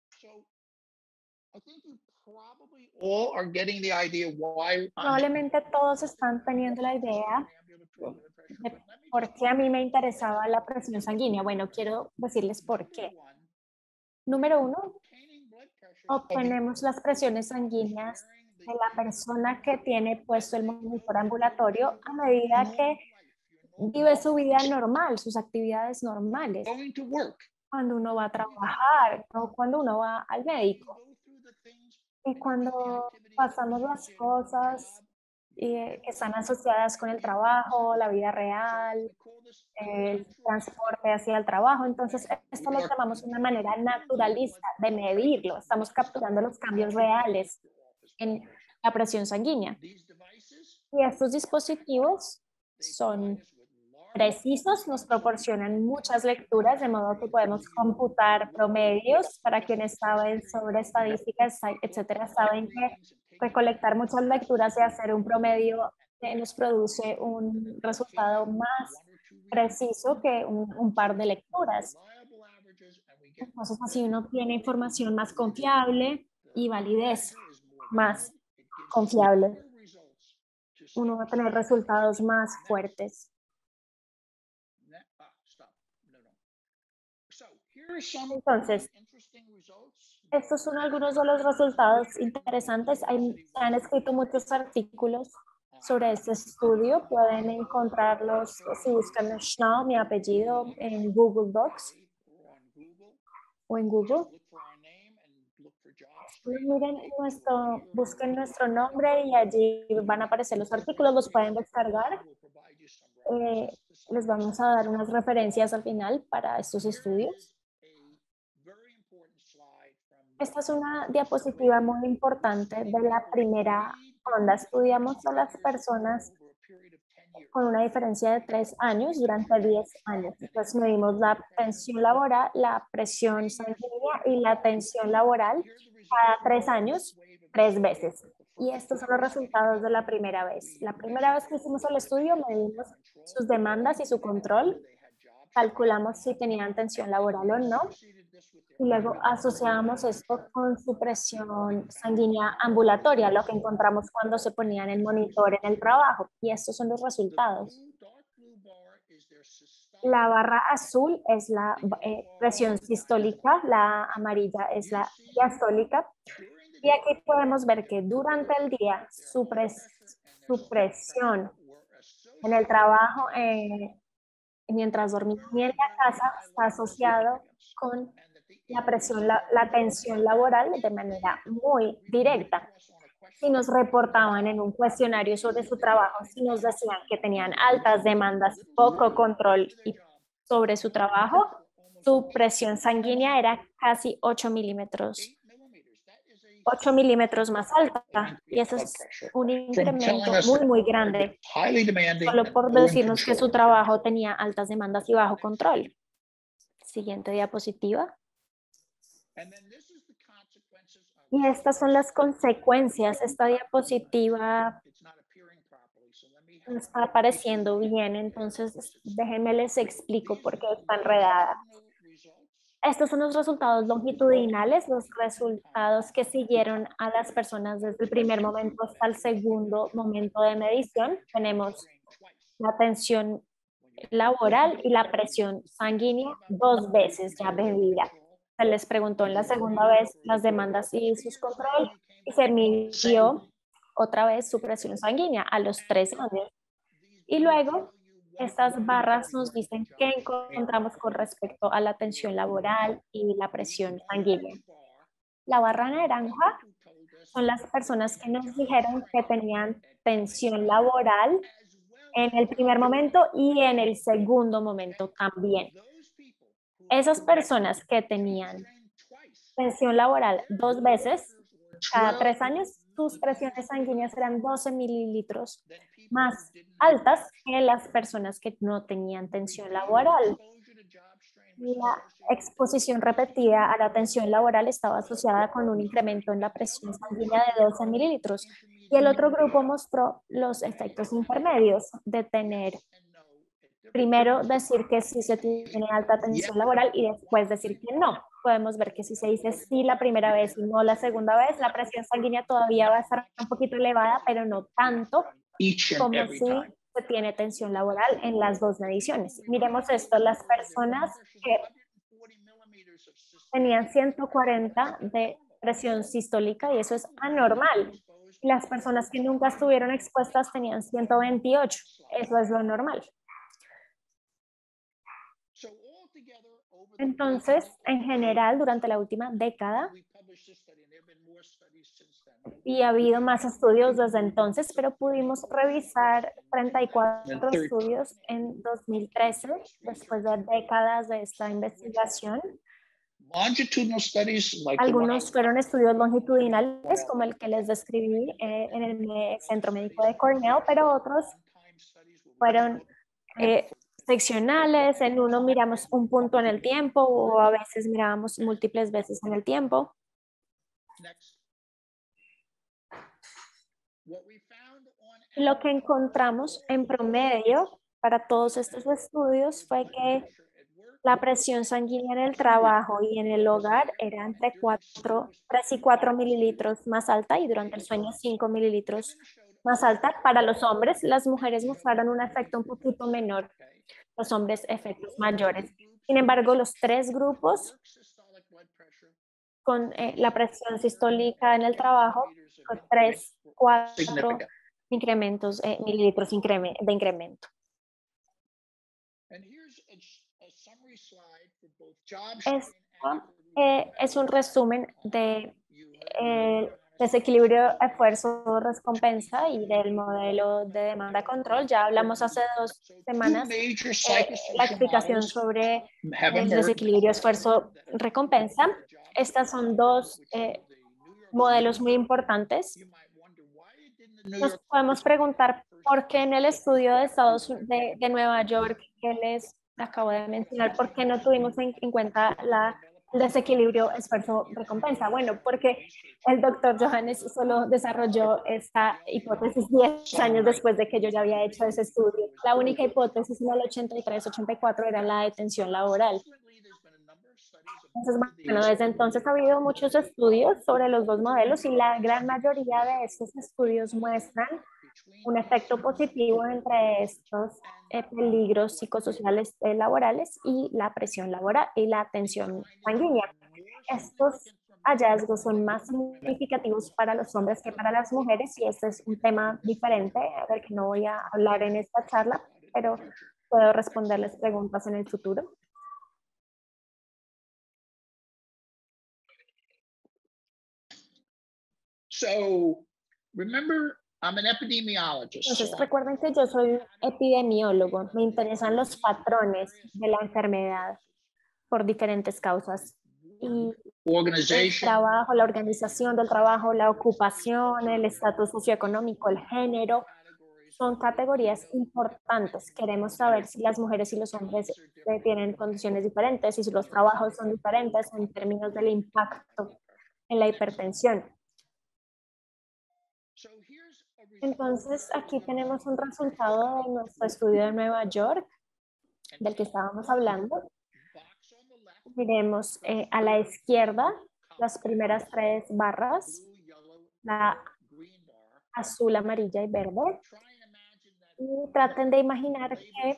Probablemente todos están teniendo la idea de por qué a mí me interesaba la presión sanguínea. Bueno, quiero decirles por qué. Número uno, obtenemos las presiones sanguíneas de la persona que tiene puesto el monitor ambulatorio a medida que vive su vida normal, sus actividades normales. Cuando uno va a trabajar o cuando uno va al médico. Y cuando pasamos las cosas que están asociadas con el trabajo, la vida real, el transporte hacia el trabajo, entonces esto lo llamamos una manera naturalista de medirlo. Estamos capturando los cambios reales en la presión sanguínea. Y estos dispositivos son precisos, nos proporcionan muchas lecturas, de modo que podemos computar promedios. Para quienes saben sobre estadísticas, etcétera, saben que recolectar muchas lecturas y hacer un promedio nos produce un resultado más preciso que un par de lecturas. Entonces, así uno tiene información más confiable y validez más confiable. Uno va a tener resultados más fuertes. Entonces, estos son algunos de los resultados interesantes. Se han escrito muchos artículos sobre este estudio. Pueden encontrarlos si buscan Schnall, mi apellido, en Google Docs o en Google. Miren busquen nuestro nombre y allí van a aparecer los artículos, los pueden descargar. Les vamos a dar unas referencias al final para estos estudios. Esta es una diapositiva muy importante de la primera ronda. Estudiamos a las personas con una diferencia de 3 años durante 10 años. Entonces medimos la tensión laboral, la presión sanguínea y la tensión laboral cada 3 años, 3 veces. Y estos son los resultados de la primera vez. La primera vez que hicimos el estudio medimos sus demandas y su control. calculamos si tenían tensión laboral o no, y luego asociamos esto con su presión sanguínea ambulatoria, lo que encontramos cuando se ponían el monitor en el trabajo, y estos son los resultados. La barra azul es la presión sistólica, la amarilla es la diastólica, y aquí podemos ver que durante el día su presión en el trabajo, mientras dormían y en la casa, está asociado con la presión, la tensión laboral de manera muy directa. Si nos reportaban en un cuestionario sobre su trabajo, si nos decían que tenían altas demandas, poco control y sobre su trabajo, su presión sanguínea era casi 8 milímetros. 8 milímetros más alta, y eso es un incremento muy grande, solo por decirnos que su trabajo tenía altas demandas y bajo control. Siguiente diapositiva. Y estas son las consecuencias. Esta diapositiva no está apareciendo bien, entonces déjenme les explico por qué está enredada. Estos son los resultados longitudinales, los resultados que siguieron a las personas desde el primer momento hasta el segundo momento de medición. Tenemos la tensión laboral y la presión sanguínea 2 veces ya medida. Se les preguntó en la segunda vez las demandas y sus controles y se midió otra vez su presión sanguínea a los 3 años. Y luego estas barras nos dicen qué encontramos con respecto a la tensión laboral y la presión sanguínea. La barra naranja son las personas que nos dijeron que tenían tensión laboral en el primer momento y en el segundo momento también. Esas personas que tenían tensión laboral 2 veces cada 3 años, sus presiones sanguíneas eran 12 mililitros más altas que las personas que no tenían tensión laboral. La exposición repetida a la tensión laboral estaba asociada con un incremento en la presión sanguínea de 12 mililitros. Y el otro grupo mostró los efectos intermedios de tener, primero decir que sí se tiene alta tensión laboral y después decir que no. Podemos ver que si se dice sí la primera vez y no la segunda vez, la presión sanguínea todavía va a estar un poquito elevada, pero no tanto como si se tiene tensión laboral en las 2 mediciones. Miremos esto, las personas que tenían 140 de presión sistólica y eso es anormal. Las personas que nunca estuvieron expuestas tenían 128, eso es lo normal. Entonces, en general, durante la última década, y ha habido más estudios desde entonces, pero pudimos revisar 34 estudios en 2013, después de décadas de esta investigación. Algunos fueron estudios longitudinales, como el que les describí en el Centro Médico de Cornell, pero otros fueron seccionales. En uno miramos un punto en el tiempo o a veces mirábamos múltiples veces en el tiempo. Lo que encontramos en promedio para todos estos estudios fue que la presión sanguínea en el trabajo y en el hogar era entre 3 y 4 mililitros más alta y durante el sueño 5 mililitros más alta para los hombres. Las mujeres mostraron un efecto un poquito menor, los hombres efectos mayores. Sin embargo, los 3 grupos con la presión sistólica en el trabajo, con 3, 4 incrementos, mililitros de incremento. Esto es un resumen de desequilibrio esfuerzo-recompensa y del modelo de demanda-control. Ya hablamos hace 2 semanas la explicación sobre el desequilibrio esfuerzo-recompensa. Estas son 2 modelos muy importantes. Nos podemos preguntar por qué en el estudio de Nueva York que les acabo de mencionar, por qué no tuvimos en cuenta la el desequilibrio esfuerzo-recompensa. Bueno, porque el doctor Johannes solo desarrolló esta hipótesis 10 años después de que yo ya había hecho ese estudio. La única hipótesis en el 83-84 era la detención laboral. Entonces, bueno, desde entonces ha habido muchos estudios sobre los dos modelos y la gran mayoría de estos estudios muestran un efecto positivo entre estos peligros psicosociales laborales y la presión laboral y la tensión sanguínea. Estos hallazgos son más significativos para los hombres que para las mujeres y este es un tema diferente del que no voy a hablar en esta charla, pero puedo responderles preguntas en el futuro. So, remember, I'm an epidemiologist. Entonces, recuerden que yo soy epidemiólogo, me interesan los patrones de la enfermedad por diferentes causas. Y el trabajo, la organización del trabajo, la ocupación, el estatus socioeconómico, el género, son categorías importantes. Queremos saber si las mujeres y los hombres tienen condiciones diferentes y si los trabajos son diferentes en términos del impacto en la hipertensión. Entonces, aquí tenemos un resultado de nuestro estudio de Nueva York, del que estábamos hablando. Miremos a la izquierda las primeras 3 barras, la azul, amarilla y verde. Y traten de imaginar que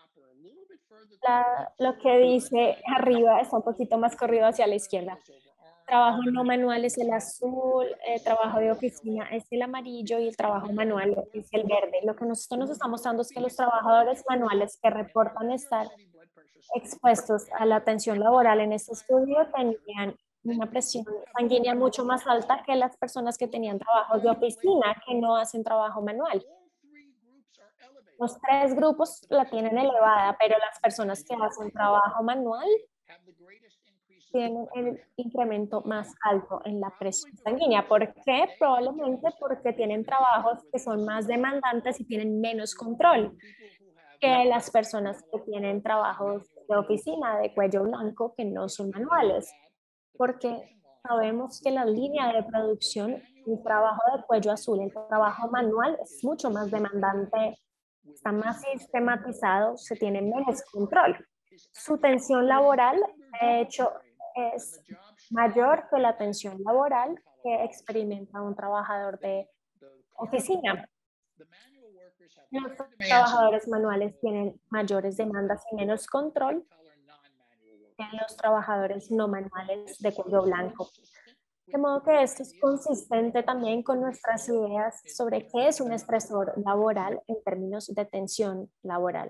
lo que dice arriba está un poquito más corrido hacia la izquierda. Trabajo no manual es el azul, trabajo de oficina es el amarillo y el trabajo manual es el verde. Lo que esto nos está mostrando es que los trabajadores manuales que reportan estar expuestos a la tensión laboral en este estudio tenían una presión sanguínea mucho más alta que las personas que tenían trabajos de oficina que no hacen trabajo manual. Los 3 grupos la tienen elevada, pero las personas que hacen trabajo manual tienen el incremento más alto en la presión sanguínea. ¿Por qué? Probablemente porque tienen trabajos que son más demandantes y tienen menos control que las personas que tienen trabajos de oficina de cuello blanco que no son manuales. Porque sabemos que la línea de producción, el trabajo de cuello azul, el trabajo manual es mucho más demandante, está más sistematizado, se tiene menos control. Su tensión laboral, de hecho, es mayor que la tensión laboral que experimenta un trabajador de oficina. Los trabajadores manuales tienen mayores demandas y menos control que los trabajadores no manuales de cuello blanco. De modo que esto es consistente también con nuestras ideas sobre qué es un estresor laboral en términos de tensión laboral.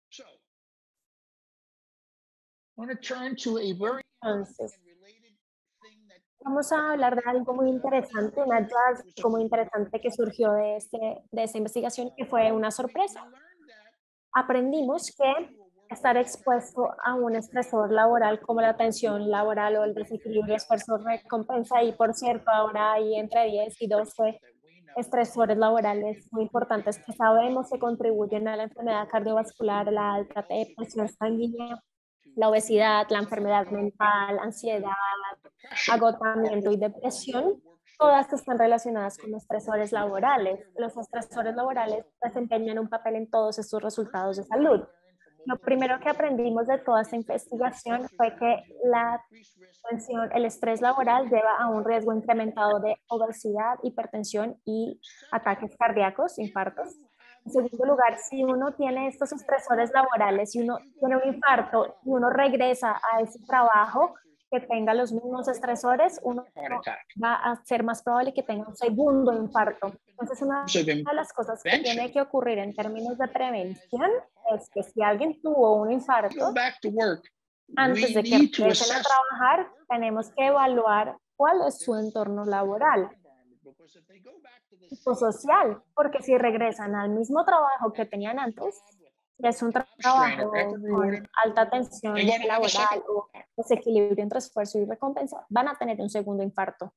Entonces, vamos a hablar de algo muy interesante, un hallazgo muy interesante que surgió de esta investigación, que fue una sorpresa. Aprendimos que estar expuesto a un estresor laboral como la tensión laboral o el desequilibrio esfuerzo-recompensa, y por cierto, ahora hay entre 10 y 12 estresores laborales muy importantes que sabemos que contribuyen a la enfermedad cardiovascular, la alta presión sanguínea, la obesidad, la enfermedad mental, ansiedad, agotamiento y depresión. Todas están relacionadas con estresores laborales. Los estresores laborales desempeñan un papel en todos estos resultados de salud. Lo primero que aprendimos de toda esta investigación fue que el estrés laboral lleva a un riesgo incrementado de obesidad, hipertensión y ataques cardíacos, infartos. En segundo lugar, si uno tiene estos estresores laborales y uno tiene un infarto y uno regresa a ese trabajo que tenga los mismos estresores, uno va a ser más probable que tenga un segundo infarto. Entonces, una de las cosas que tiene que ocurrir en términos de prevención es que si alguien tuvo un infarto, antes de que regresen a trabajar, tenemos que evaluar cuál es su entorno laboral, psicosocial, porque si regresan al mismo trabajo que tenían antes, es un trabajo con alta tensión laboral o desequilibrio entre esfuerzo y recompensa, van a tener un segundo infarto.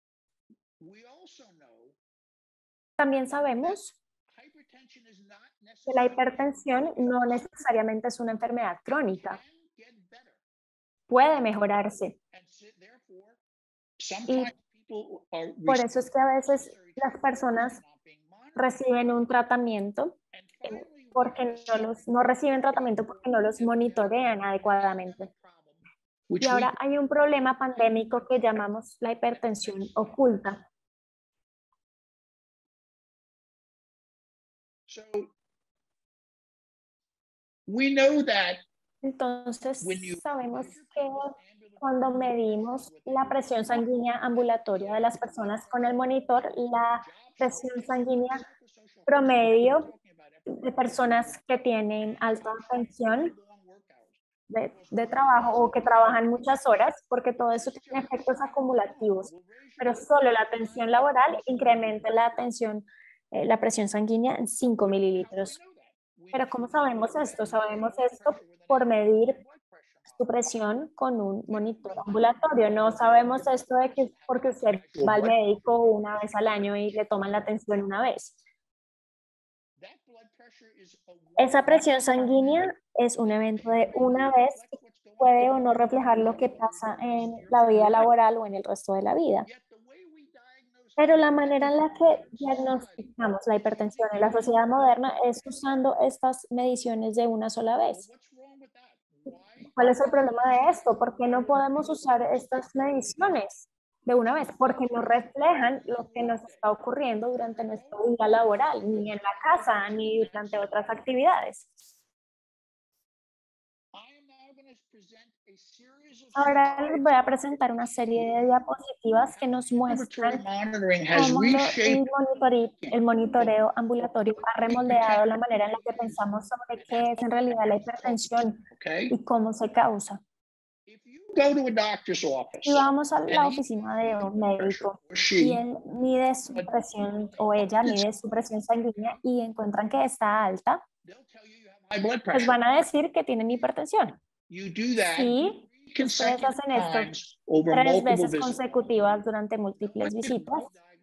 También sabemos que la hipertensión no necesariamente es una enfermedad crónica. puede mejorarse. Y por eso es que a veces las personas reciben un tratamiento porque no reciben tratamiento porque no los monitorean adecuadamente. Y ahora hay un problema pandémico que llamamos la hipertensión oculta. Entonces, sabemos que cuando medimos la presión sanguínea ambulatoria de las personas con el monitor, la presión sanguínea promedio de personas que tienen alta tensión de trabajo o que trabajan muchas horas, porque todo eso tiene efectos acumulativos, pero solo la tensión laboral incrementa la presión sanguínea en 5 mililitros. Pero ¿cómo sabemos esto? Sabemos esto por medir su presión con un monitor ambulatorio. No sabemos esto de que porque usted va al médico una vez al año y le toman la tensión una vez. Esa presión sanguínea es un evento de una vez que puede o no reflejar lo que pasa en la vida laboral o en el resto de la vida. Pero la manera en la que diagnosticamos la hipertensión en la sociedad moderna es usando estas mediciones de una sola vez. ¿Cuál es el problema de esto? ¿Por qué no podemos usar estas mediciones de una vez? Porque no reflejan lo que nos está ocurriendo durante nuestro día laboral, ni en la casa, ni durante otras actividades. Ahora les voy a presentar una serie de diapositivas que nos muestran cómo el monitoreo ambulatorio ha remoldeado la manera en la que pensamos sobre qué es en realidad la hipertensión y cómo se causa. Si vamos a la oficina de un médico y él mide su presión o ella mide su presión sanguínea y encuentran que está alta, pues van a decir que tienen hipertensión. Sí, ustedes hacen esto 3 veces consecutivas durante múltiples visitas.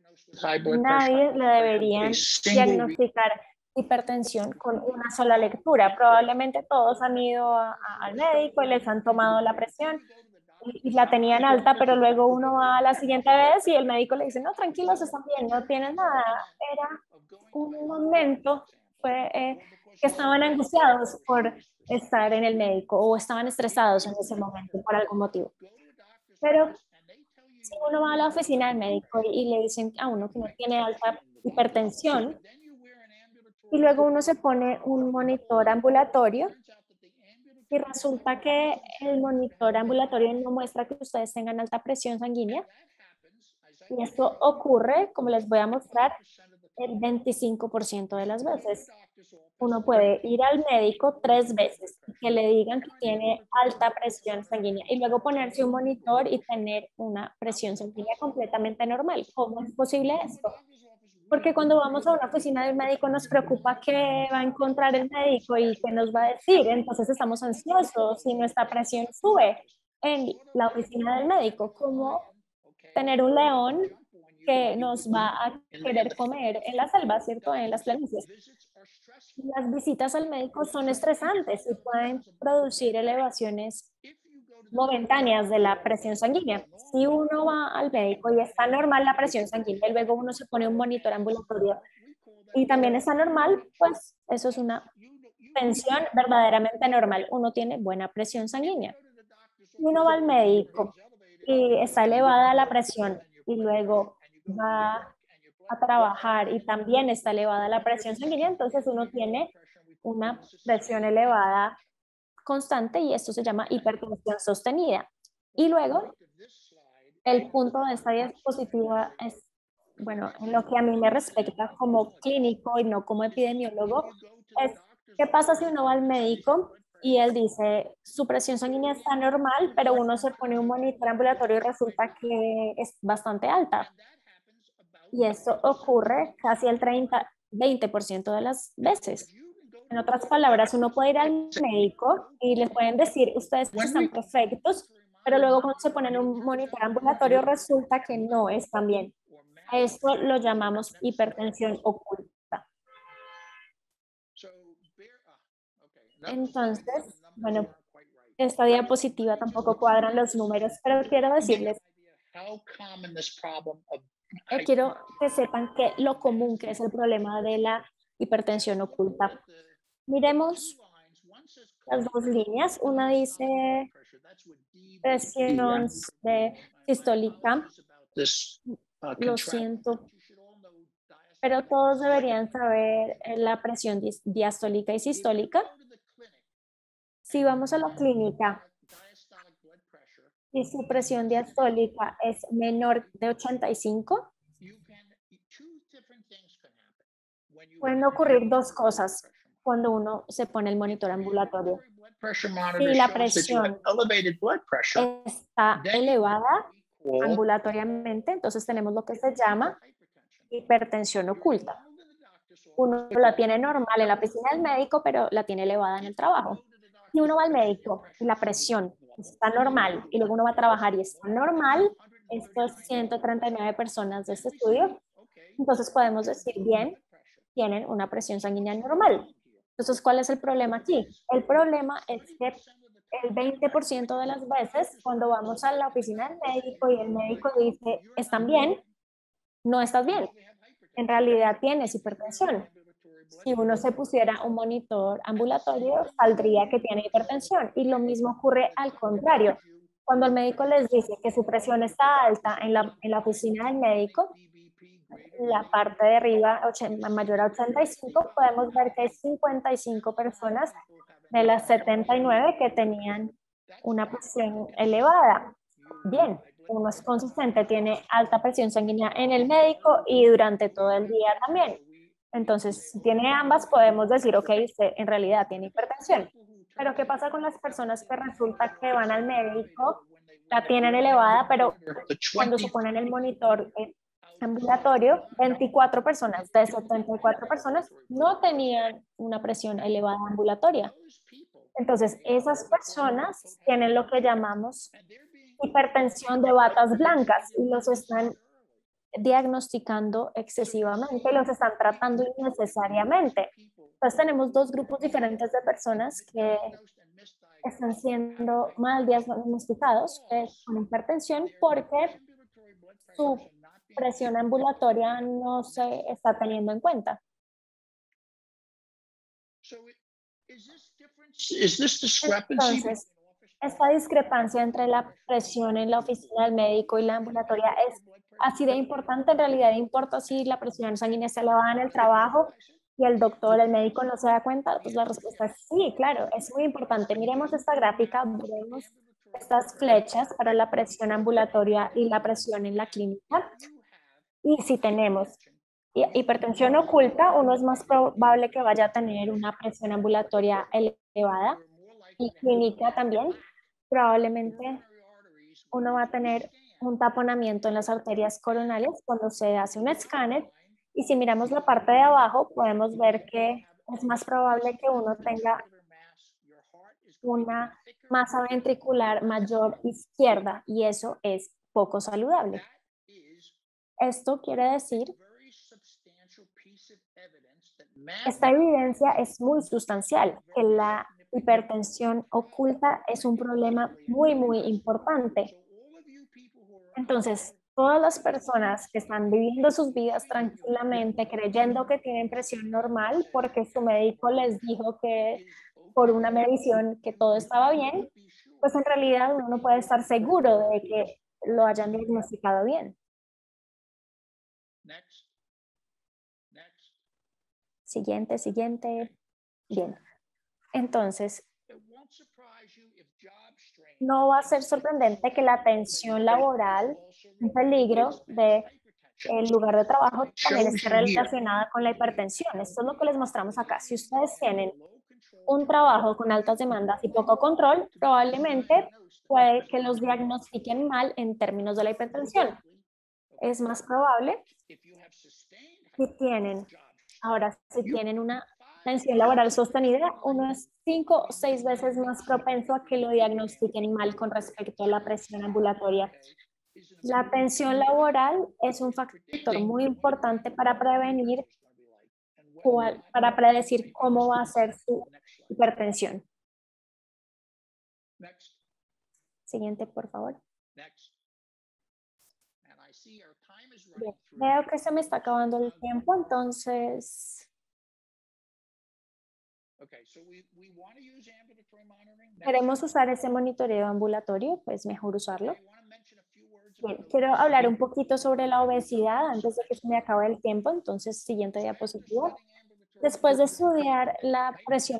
Nadie le deberían diagnosticar hipertensión con una sola lectura. Probablemente todos han ido al médico y les han tomado la presión y la tenían alta, pero luego uno va a la siguiente vez y el médico le dice, no, tranquilos, están bien, no tienen nada. Era un momento que estaban angustiados por estar en el médico o estaban estresados en ese momento por algún motivo. Pero si uno va a la oficina del médico y le dicen a uno que no tiene alta hipertensión y luego uno se pone un monitor ambulatorio y resulta que el monitor ambulatorio no muestra que ustedes tengan alta presión sanguínea, y esto ocurre, como les voy a mostrar, el 25% de las veces. Uno puede ir al médico 3 veces y que le digan que tiene alta presión sanguínea y luego ponerse un monitor y tener una presión sanguínea completamente normal. ¿Cómo es posible esto? Porque cuando vamos a una oficina del médico nos preocupa qué va a encontrar el médico y qué nos va a decir. Entonces estamos ansiosos y nuestra presión sube en la oficina del médico, como tener un león que nos va a querer comer en la selva, ¿cierto? En las planicies. Las visitas al médico son estresantes y pueden producir elevaciones momentáneas de la presión sanguínea. Si uno va al médico y está normal la presión sanguínea y luego uno se pone un monitor ambulatorio y también está normal, pues eso es una tensión verdaderamente normal. Uno tiene buena presión sanguínea. Uno va al médico y está elevada la presión y luego va a trabajar y también está elevada la presión sanguínea, entonces uno tiene una presión elevada constante y esto se llama hipertensión sostenida. Y luego, el punto de esta diapositiva es, bueno, en lo que a mí me respecta como clínico y no como epidemiólogo, es qué pasa si uno va al médico y él dice, su presión sanguínea está normal, pero uno se pone un monitor ambulatorio y resulta que es bastante alta. Y eso ocurre casi el 20% de las veces. En otras palabras, uno puede ir al médico y les pueden decir, ustedes están perfectos, pero luego cuando se ponen un monitor ambulatorio resulta que no están bien. A esto lo llamamos hipertensión oculta. Entonces, bueno, esta diapositiva tampoco cuadran los números, pero quiero decirles, quiero que sepan que lo común que es el problema de la hipertensión oculta. Miremos las dos líneas. Una dice presión de sistólica. Lo siento, pero todos deberían saber la presión diastólica y sistólica. Si vamos a la clínica y su presión diastólica es menor de 85, pueden ocurrir dos cosas cuando uno se pone el monitor ambulatorio. Si la presión está elevada ambulatoriamente, entonces tenemos lo que se llama hipertensión oculta. Uno la tiene normal en la oficina del médico, pero la tiene elevada en el trabajo. Si uno va al médico y la presión está normal y luego uno va a trabajar y está normal, estos 139 personas de este estudio, entonces podemos decir, bien, tienen una presión sanguínea normal. Entonces, ¿cuál es el problema aquí? El problema es que el 20% de las veces cuando vamos a la oficina del médico y el médico dice, ¿están bien? No estás bien. En realidad tienes hipertensión. Si uno se pusiera un monitor ambulatorio, saldría que tiene hipertensión. Y lo mismo ocurre al contrario. Cuando el médico les dice que su presión está alta en la oficina del médico, la parte de arriba mayor a 85, podemos ver que hay 55 personas de las 79 que tenían una presión elevada. Bien, uno es consistente, tiene alta presión sanguínea en el médico y durante todo el día también. Entonces, si tiene ambas, podemos decir, ok, usted en realidad tiene hipertensión. Pero ¿qué pasa con las personas que resulta que van al médico, la tienen elevada, pero cuando se ponen el monitor ambulatorio, 24 personas de 74 personas no tenían una presión elevada ambulatoria? Entonces, esas personas tienen lo que llamamos hipertensión de batas blancas y los están diagnosticando excesivamente, los están tratando innecesariamente. Entonces tenemos dos grupos diferentes de personas que están siendo mal diagnosticados con hipertensión porque su presión ambulatoria no se está teniendo en cuenta. Entonces, esta discrepancia entre la presión en la oficina del médico y la ambulatoria es así de importante. En realidad importa si la presión sanguínea está elevada en el trabajo y el doctor, el médico no se da cuenta. Pues la respuesta es sí, claro, es muy importante. Miremos esta gráfica, miremos estas flechas para la presión ambulatoria y la presión en la clínica. Y si tenemos hipertensión oculta, uno es más probable que vaya a tener una presión ambulatoria elevada y clínica también. Probablemente uno va a tener un taponamiento en las arterias coronarias cuando se hace un escáner. Y si miramos la parte de abajo, podemos ver que es más probable que uno tenga una masa ventricular mayor izquierda y eso es poco saludable. Esto quiere decir, esta evidencia es muy sustancial, que la hipertensión oculta es un problema muy, muy importante. Entonces, todas las personas que están viviendo sus vidas tranquilamente, creyendo que tienen presión normal porque su médico les dijo que por una medición que todo estaba bien, pues en realidad uno no puede estar seguro de que lo hayan diagnosticado bien. Siguiente, siguiente. Bien. Entonces, no va a ser sorprendente que la tensión laboral, un peligro de el lugar de trabajo, también esté relacionada con la hipertensión. Esto es lo que les mostramos acá. Si ustedes tienen un trabajo con altas demandas y poco control, probablemente puede que los diagnostiquen mal en términos de la hipertensión. Es más probable si tienen, ahora, si tienen una tensión laboral sostenida, uno es 5 o 6 veces más propenso a que lo diagnostiquen mal con respecto a la presión ambulatoria. La tensión laboral es un factor muy importante para prevenir, para predecir cómo va a ser su hipertensión. Next. Siguiente, por favor. Next. And I see our time is Bien, running through. veo que se me está acabando el tiempo, entonces Okay, so we want to use ambulatory monitoring. Next. queremos usar ese monitoreo ambulatorio, pues mejor usarlo. I want to mention a few words Bien, about quiero obesity. hablar un poquito sobre la obesidad antes de que se me acabe el tiempo, entonces siguiente diapositiva. Después de estudiar la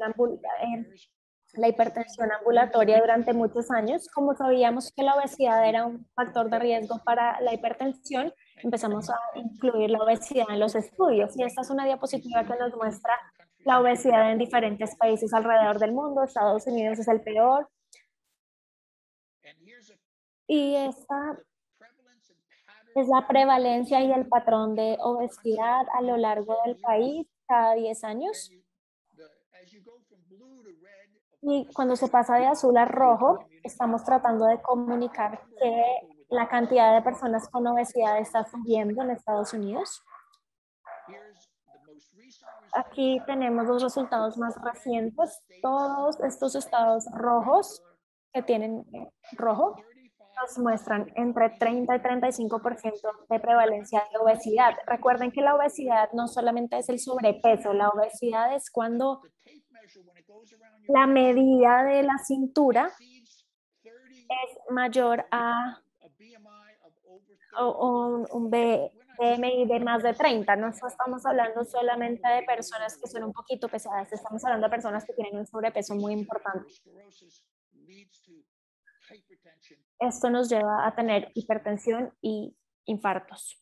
la hipertensión ambulatoria durante muchos años, como sabíamos que la obesidad era un factor de riesgo para la hipertensión, empezamos a incluir la obesidad en los estudios. Y esta es una diapositiva que nos muestra la obesidad en diferentes países alrededor del mundo. Estados Unidos es el peor. Y esta es la prevalencia y el patrón de obesidad a lo largo del país cada 10 años. Y cuando se pasa de azul a rojo, estamos tratando de comunicar que la cantidad de personas con obesidad está subiendo en Estados Unidos. Aquí tenemos los resultados más recientes. Todos estos estados rojos que tienen rojo nos muestran entre 30 y 35% de prevalencia de obesidad. Recuerden que la obesidad no solamente es el sobrepeso, la obesidad es cuando la medida de la cintura es mayor a un BMI de más de 30. No estamos hablando solamente de personas que son un poquito pesadas, estamos hablando de personas que tienen un sobrepeso muy importante. Esto nos lleva a tener hipertensión y infartos.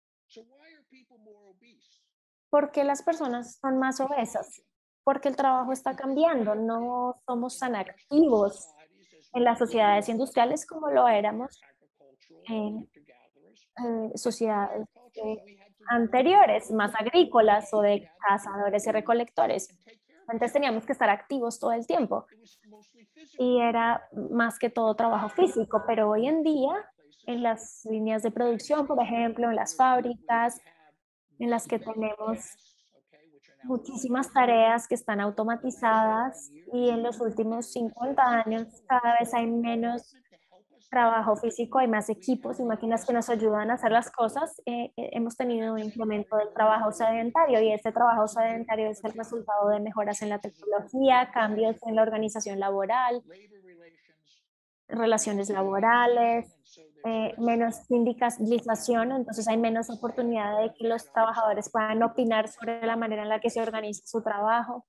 ¿Por qué las personas son más obesas? Porque el trabajo está cambiando, no somos tan activos en las sociedades industriales como lo éramos en sociedades anteriores, más agrícolas o de cazadores y recolectores. Antes teníamos que estar activos todo el tiempo y era más que todo trabajo físico, pero hoy en día en las líneas de producción, por ejemplo, en las fábricas, en las que tenemos muchísimas tareas que están automatizadas y en los últimos 50 años cada vez hay menos trabajo físico, hay más equipos y máquinas que nos ayudan a hacer las cosas. Hemos tenido un incremento del trabajo sedentario y este trabajo sedentario es el resultado de mejoras en la tecnología, cambios en la organización laboral, relaciones laborales, menos sindicalización, entonces hay menos oportunidad de que los trabajadores puedan opinar sobre la manera en la que se organiza su trabajo.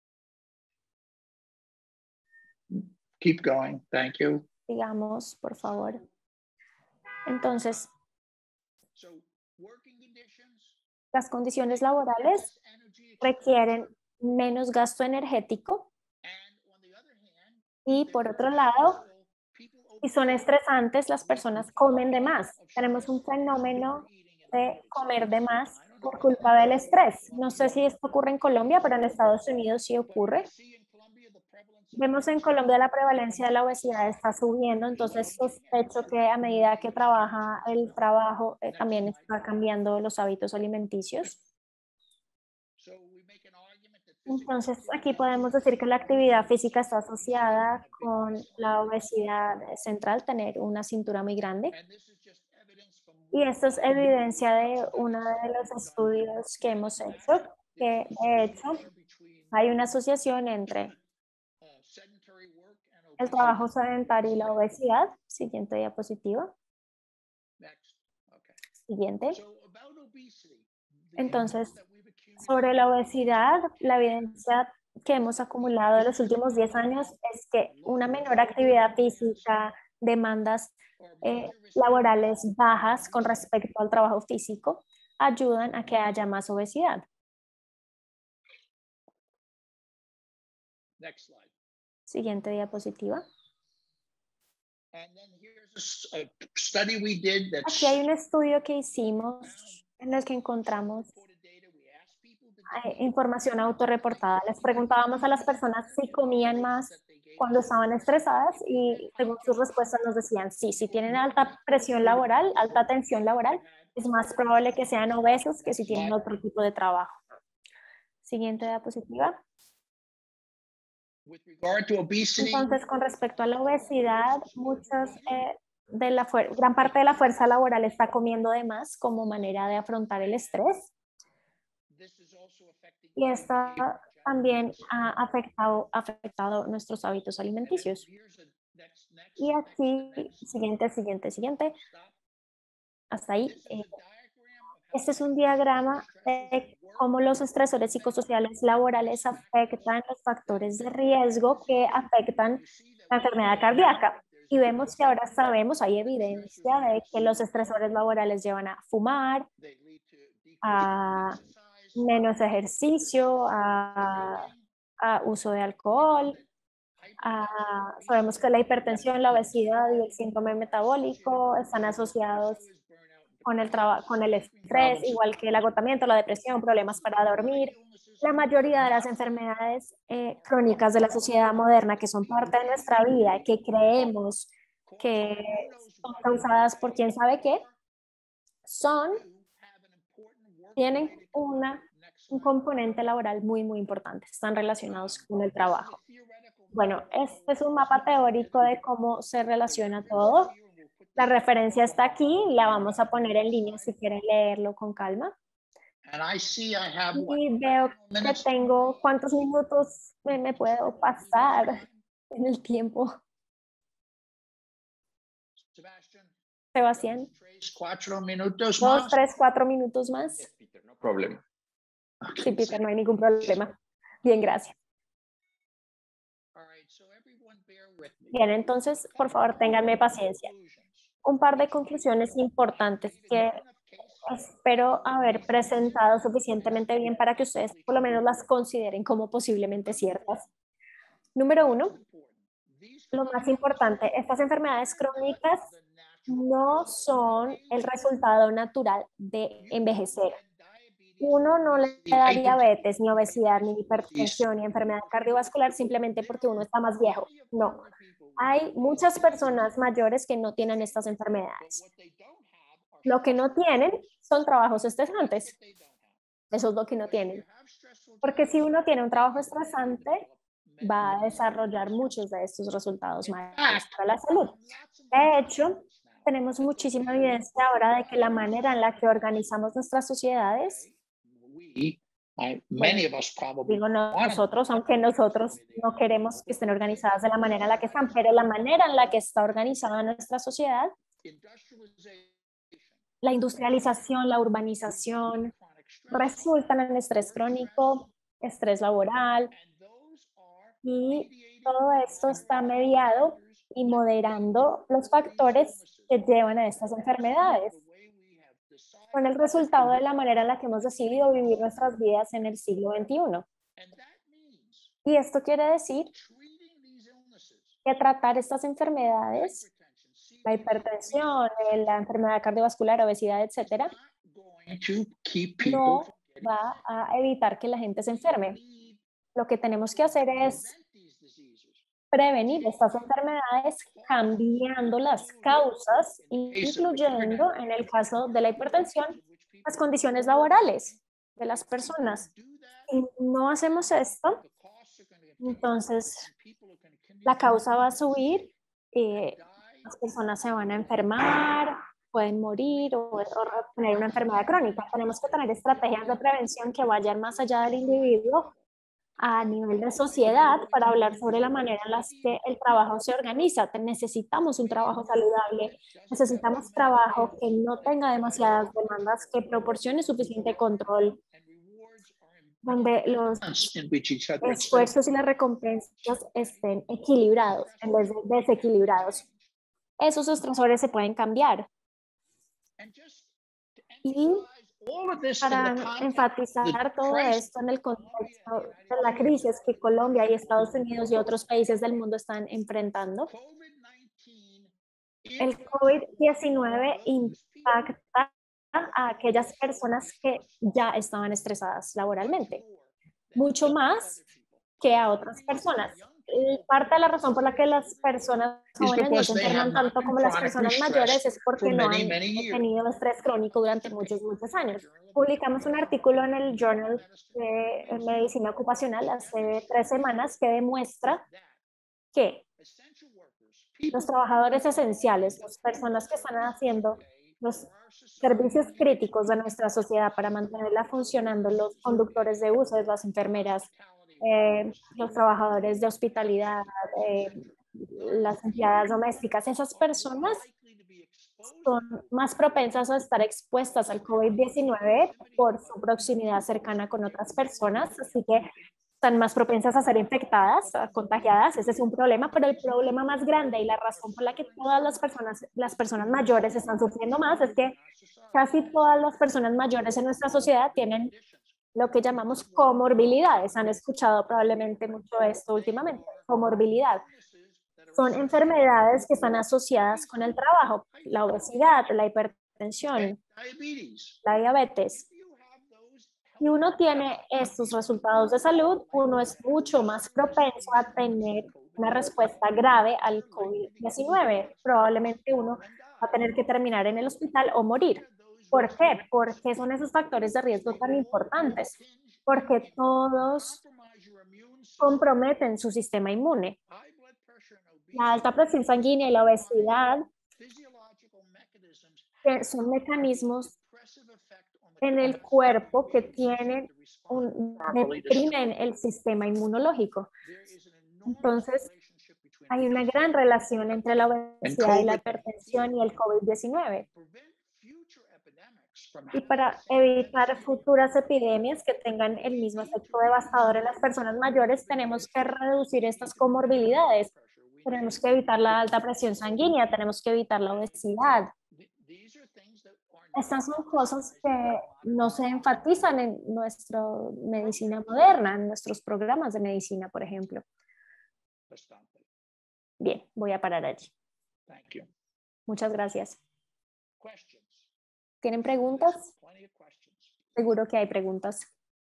Keep going. Thank you. Digamos, por favor. Entonces, las condiciones laborales requieren menos gasto energético y, por otro lado, si son estresantes, las personas comen de más. Tenemos un fenómeno de comer de más por culpa del estrés. No sé si esto ocurre en Colombia, pero en Estados Unidos sí ocurre. Vemos en Colombia la prevalencia de la obesidad está subiendo, entonces sospecho que a medida que trabaja el trabajo también está cambiando los hábitos alimenticios. Entonces aquí podemos decir que la actividad física está asociada con la obesidad central, tener una cintura muy grande. Y esto es evidencia de uno de los estudios que hemos hecho, que de hecho hay una asociación entre el trabajo sedentario y la obesidad. Siguiente diapositiva. Siguiente. Entonces, sobre la obesidad, la evidencia que hemos acumulado en los últimos 10 años es que una menor actividad física, demandas laborales bajas con respecto al trabajo físico, ayudan a que haya más obesidad. Siguiente diapositiva. Aquí hay un estudio que hicimos en el que encontramos información autorreportada. Les preguntábamos a las personas si comían más cuando estaban estresadas y según sus respuestas nos decían sí, si tienen alta presión laboral, alta tensión laboral, es más probable que sean obesos que si tienen otro tipo de trabajo. Siguiente diapositiva. with regard to obesity, Entonces, con respecto a la obesidad, gran parte de la fuerza laboral está comiendo de más como manera de afrontar el estrés. this is also affecting Y esto behavior in general. también ha afectado nuestros hábitos alimenticios. Here's next, Y aquí, siguiente. stop. Hasta ahí. This is a diagram of how Este es un diagrama de cómo los estresores psicosociales laborales afectan los factores de riesgo que afectan la enfermedad cardíaca. Y vemos que ahora sabemos, hay evidencia de que los estresores laborales llevan a fumar, they lead to decreased a exercise, menos ejercicio, a uso de alcohol. Sabemos que la hipertensión, la obesidad y el síndrome metabólico están asociados con el estrés, igual que el agotamiento, la depresión, problemas para dormir. La mayoría de las enfermedades crónicas de la sociedad moderna que son parte de nuestra vida, que creemos que son causadas por quién sabe qué, tienen un componente laboral muy importante, están relacionados con el trabajo. Bueno, este es un mapa teórico de cómo se relaciona todo. La referencia está aquí, la vamos a poner en línea si quieren leerlo con calma. and I see I have Y veo que tengo, ¿cuántos minutos me puedo pasar en el tiempo? Sebastian, Sebastián, 3, 4 minutos 2, más. 3, 4 minutos más. Yes, Peter, no problem. Sí, Peter, no hay ningún problema. Bien, gracias. All right, so everyone bear with me. Bien, entonces, por favor, ténganme paciencia. Un par de conclusiones importantes que espero haber presentado suficientemente bien para que ustedes por lo menos las consideren como posiblemente ciertas. Número 1, lo más importante, estas enfermedades crónicas no son el resultado natural de envejecer. Uno no le da diabetes, ni obesidad, ni hipertensión, ni enfermedad cardiovascular simplemente porque uno está más viejo. No. Hay muchas personas mayores que no tienen estas enfermedades. Lo que no tienen son trabajos estresantes. Eso es lo que no tienen. Porque si uno tiene un trabajo estresante, va a desarrollar muchos de estos resultados malos para la salud. De hecho, tenemos muchísima evidencia ahora de que la manera en la que organizamos nuestras sociedades, Many of us probably digo nosotros, aunque nosotros no queremos que estén organizadas de la manera en la que están, pero la manera en la que está organizada nuestra sociedad, la industrialización, la urbanización, resultan en estrés crónico, estrés laboral, y todo esto está mediado y moderando los factores que llevan a estas enfermedades, con el resultado de la manera en la que hemos decidido vivir nuestras vidas en el siglo XXI. Y esto quiere decir que tratar estas enfermedades, la hipertensión, la enfermedad cardiovascular, obesidad, etcétera, no va a evitar que la gente se enferme. Lo que tenemos que hacer es prevenir estas enfermedades cambiando las causas, incluyendo, en el caso de la hipertensión, las condiciones laborales de las personas. Si no hacemos esto, entonces la causa va a subir, las personas se van a enfermar, pueden morir o tener una enfermedad crónica. Tenemos que tener estrategias de prevención que vayan más allá del individuo a nivel de sociedad para hablar sobre la manera en la que el trabajo se organiza. Necesitamos un trabajo saludable, necesitamos trabajo que no tenga demasiadas demandas, que proporcione suficiente control, donde los esfuerzos y las recompensas estén equilibrados en vez de desequilibrados. Esos estresores se pueden cambiar. Y para enfatizar todo esto en el contexto de la crisis que Colombia y Estados Unidos y otros países del mundo están enfrentando, el COVID-19 impacta a aquellas personas que ya estaban estresadas laboralmente, mucho más que a otras personas. parte de la razón por la que las personas is jóvenes no because se they enferman have not tanto been como las chronically personas mayores es stressed porque for no many, han many years. tenido estrés crónico durante muchos años. Publicamos un artículo en el Journal de Medicina Ocupacional hace 3 semanas que demuestra que los trabajadores esenciales, las personas que están haciendo los servicios críticos de nuestra sociedad para mantenerla funcionando, los conductores de buses, las enfermeras, los trabajadores de hospitalidad, las empleadas domésticas, esas personas son más propensas a estar expuestas al COVID-19 por su proximidad cercana con otras personas, así que están más propensas a ser infectadas, a contagiadas. Ese es un problema, pero el problema más grande y la razón por la que todas las personas mayores están sufriendo más es que casi todas las personas mayores en nuestra sociedad tienen lo que llamamos comorbilidades. Han escuchado probablemente mucho esto últimamente, comorbilidad. Son enfermedades que están asociadas con el trabajo, la obesidad, la hipertensión, la diabetes. Si uno tiene estos resultados de salud, uno es mucho más propenso a tener una respuesta grave al COVID-19. Probablemente uno va a tener que terminar en el hospital o morir. ¿Por qué? Porque son esos factores de riesgo tan importantes. Porque todos comprometen su sistema inmune. La alta presión sanguínea y la obesidad que son mecanismos en el cuerpo que deprimen el sistema inmunológico. Entonces, hay una gran relación entre la obesidad y la hipertensión y el COVID-19. Y para evitar futuras epidemias que tengan el mismo efecto devastador en las personas mayores, tenemos que reducir estas comorbilidades. Tenemos que evitar la alta presión sanguínea, tenemos que evitar la obesidad. Estas son cosas que no se enfatizan en nuestra medicina moderna, en nuestros programas de medicina, por ejemplo. Bien, voy a parar allí. Muchas gracias. ¿Tienen preguntas? Seguro que hay preguntas.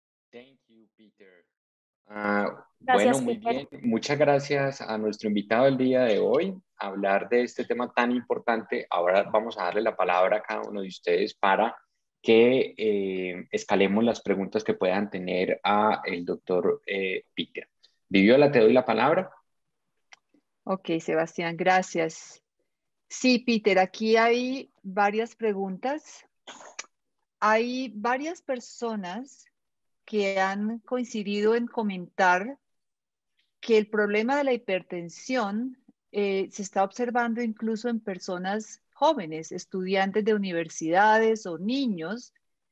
Bueno, muy bien. Muchas gracias a nuestro invitado el día de hoy a hablar de este tema tan importante. Ahora vamos a darle la palabra a cada uno de ustedes para que escalemos las preguntas que puedan tener a el doctor Peter. Viviola, te doy la palabra. Ok, Sebastián, gracias. Sí, Peter, aquí hay varias preguntas. Hay varias personas que han coincidido en comentar que el problema de la hipertensión se está observando incluso en personas jóvenes, estudiantes de universidades o niños,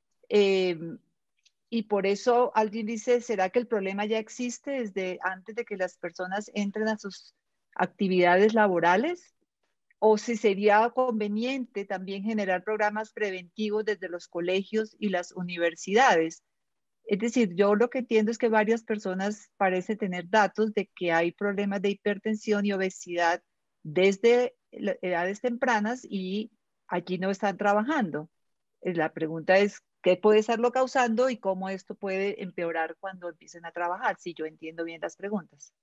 y por eso alguien dice, ¿será que el problema ya existe desde antes de que las personas entren a sus actividades laborales? ¿O si sería conveniente también generar programas preventivos desde los colegios y las universidades? Es decir, yo lo que entiendo es que varias personas parecen tener datos de que hay problemas de hipertensión y obesidad desde edades tempranas y allí no están trabajando. La pregunta es, ¿qué puede estarlo causando y cómo esto puede empeorar cuando empiecen a trabajar? Si yo entiendo bien las preguntas.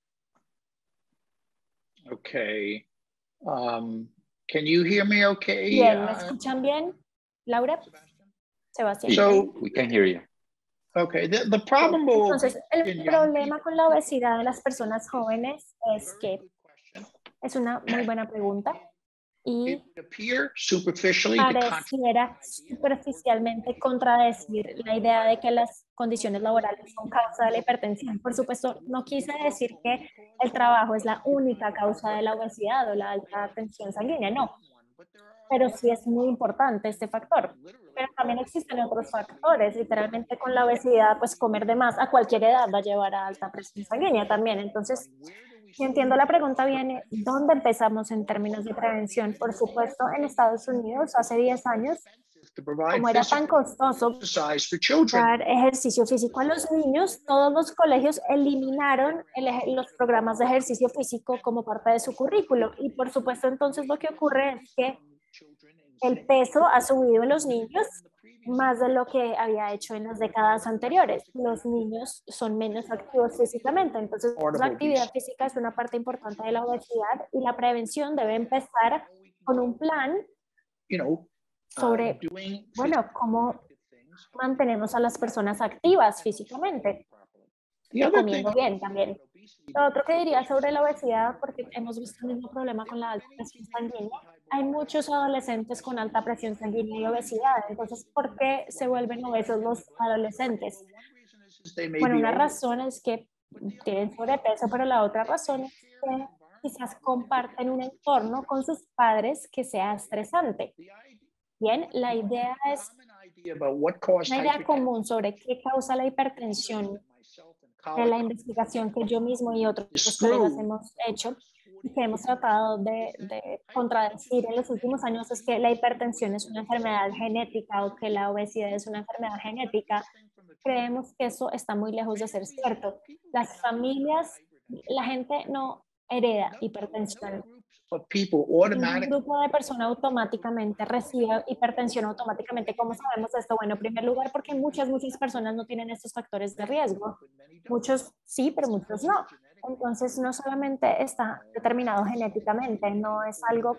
Okay. Can you hear me okay? Bien, ¿me escuchan bien? Laura, Sebastián. So, We can hear you. Okay, the problem will Entonces, el problema con la obesidad de las personas jóvenes es que es una muy buena pregunta y pareciera superficialmente contradecir la idea de que las condiciones laborales son causa de la hipertensión. Por supuesto, no quise decir que el trabajo es la única causa de la obesidad o la alta tensión sanguínea, no. Pero sí es muy importante este factor. Pero también existen otros factores. Literalmente con la obesidad, pues comer de más a cualquier edad va a llevar a alta presión sanguínea también. Entonces, si entiendo la pregunta viene, ¿dónde empezamos en términos de prevención? Por supuesto, en Estados Unidos, hace 10 años, como era tan costoso dar ejercicio físico a los niños, todos los colegios eliminaron los programas de ejercicio físico como parte de su currículo. Y por supuesto, entonces lo que ocurre es que el peso ha subido en los niños más de lo que había hecho en las décadas anteriores. Los niños son menos activos físicamente, entonces la actividad física es una parte importante de la obesidad y la prevención debe empezar con un plan sobre, bueno, cómo mantenemos a las personas activas físicamente y comiendo bien también. Lo otro que diría sobre la obesidad, porque hemos visto el mismo problema con la alta presión sanguínea, hay muchos adolescentes con alta presión sanguínea y obesidad. Entonces, ¿por qué se vuelven obesos los adolescentes? Bueno, una razón es que tienen sobrepeso, pero la otra razón es que quizás comparten un entorno con sus padres que sea estresante. Bien, la idea es una idea común sobre qué causa la hipertensión de la investigación que yo mismo y otros colegas hemos hecho y que hemos tratado de contradecir en los últimos años es que la hipertensión es una enfermedad genética o que la obesidad es una enfermedad genética. Creemos que eso está muy lejos de ser cierto. Las familias, la gente no hereda hipertensión. Un grupo de personas automáticamente recibe hipertensión automáticamente. ¿Cómo sabemos esto? Bueno, en primer lugar, porque muchas personas no tienen estos factores de riesgo. Muchos sí, pero muchos no. Entonces, no solamente está determinado genéticamente, no es algo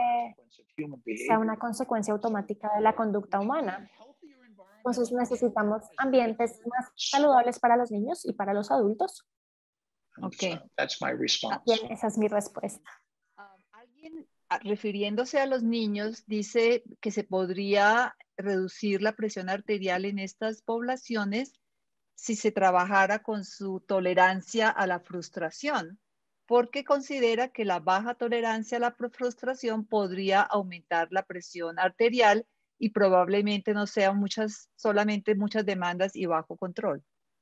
que sea una consecuencia automática de la conducta humana. Entonces, necesitamos ambientes más saludables para los niños y para los adultos. Ok. Bien, esa es mi respuesta. Alguien, refiriéndose a los niños, dice que se podría reducir la presión arterial en estas poblaciones si se trabajara con su tolerancia a la frustración, porque considera que la baja tolerancia a la frustración podría aumentar la presión arterial y probablemente no sean solamente muchas demandas y bajo control.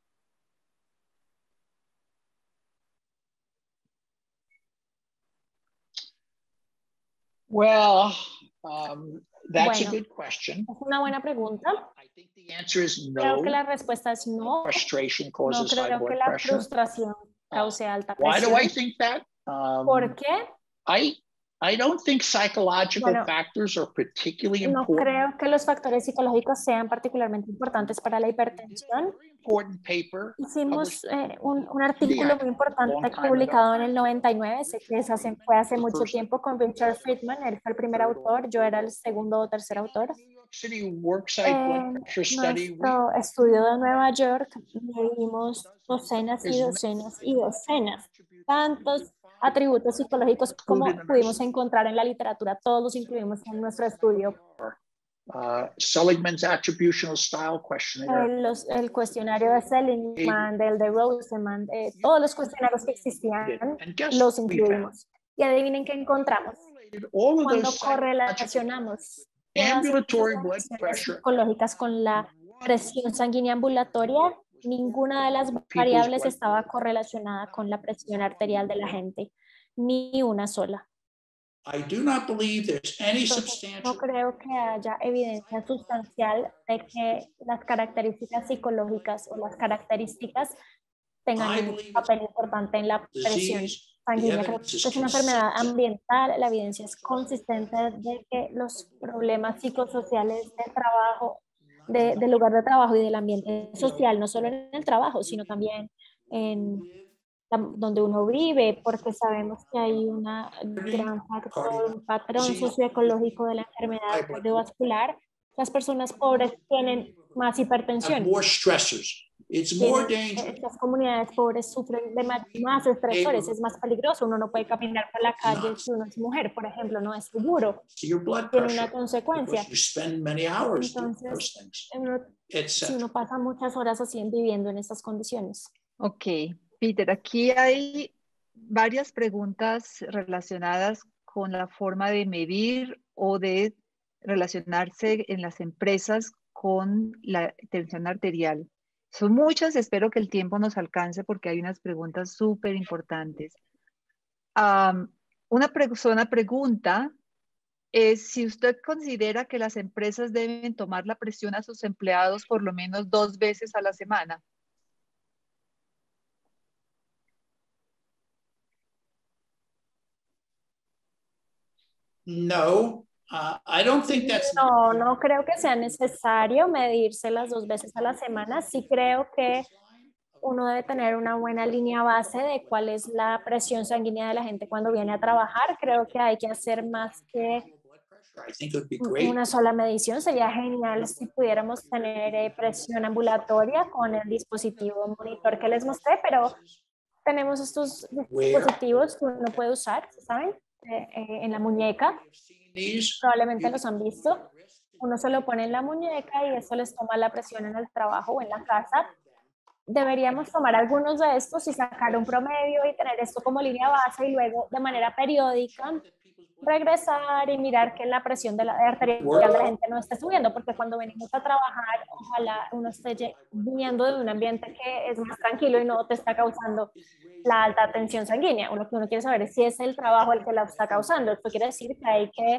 Well, that's Bueno, a good question. es una buena pregunta. I think the answer is Creo que no. la respuesta es no. Frustration No causes high creo que blood la pressure. frustración cause alta Why do I presión. think that? ¿Por qué? I don't think psychological Bueno, factors are particularly no important. creo que los factores psicológicos sean particularmente importantes para la hipertensión. Important paper Hicimos published un artículo muy importante publicado en el 99, sé que fue hace mucho tiempo, con Richard Friedman. Él fue el primer autor, yo era el segundo o tercer autor. En nuestro estudio de Nueva York medimos docenas y docenas y docenas, tantos atributos psicológicos como pudimos encontrar en la literatura, todos los incluimos en nuestro estudio. Seligman's Attributional Style Questionnaire. El cuestionario de Seligman, del de Rosenman, todos los cuestionarios que existían los incluimos. Y adivinen qué encontramos. Cuando correlacionamos todas las psicológicas con la presión sanguínea ambulatoria, ninguna de las variables estaba correlacionada con la presión arterial de la gente, ni una sola. Entonces, no creo que haya evidencia sustancial de que las características psicológicas o las características tengan un papel importante en la presión sanguínea. Creo que es una enfermedad ambiental. La evidencia es consistente de que los problemas psicosociales del trabajo, del lugar de trabajo y del ambiente social, no solo en el trabajo, sino también en donde uno vive, porque sabemos que hay un gran factor, un patrón socioecológico de la enfermedad cardiovascular. Las personas pobres tienen más hipertensión. Estas comunidades pobres sufren de más estresores, es más peligroso. Uno no puede caminar por la calle si uno es mujer, por ejemplo, no es seguro. Tiene una consecuencia. Entonces, si uno pasa muchas horas así viviendo en estas condiciones. Ok. Peter, aquí hay varias preguntas relacionadas con la forma de medir o de relacionarse en las empresas con la tensión arterial. Son muchas, espero que el tiempo nos alcance porque hay unas preguntas súper importantes. Una persona pregunta si usted considera que las empresas deben tomar la presión a sus empleados por lo menos 2 veces a la semana. No. I don't think that's No, no creo que sea necesario medírselas 2 veces a la semana. Sí creo que uno debe tener una buena línea base de cuál es la presión sanguínea de la gente cuando viene a trabajar. Creo que hay que hacer más que I think it would be great. una sola medición. Sería genial si pudiéramos tener presión ambulatoria con el dispositivo monitor que les mostré, pero tenemos estos dispositivos que uno puede usar, ¿saben? En la muñeca. These, Probablemente los han visto. Uno se lo pone en la muñeca y eso les toma la presión en el trabajo o en la casa. Deberíamos tomar algunos de estos y sacar un promedio y tener esto como línea base y luego de manera periódica regresar y mirar que la presión de la arterial de la gente no esté subiendo, porque cuando venimos a trabajar, ojalá uno esté viniendo de un ambiente que es más tranquilo y no te está causando la alta tensión sanguínea. Lo que uno quiere saber es si es el trabajo el que la está causando. Esto quiere decir que hay que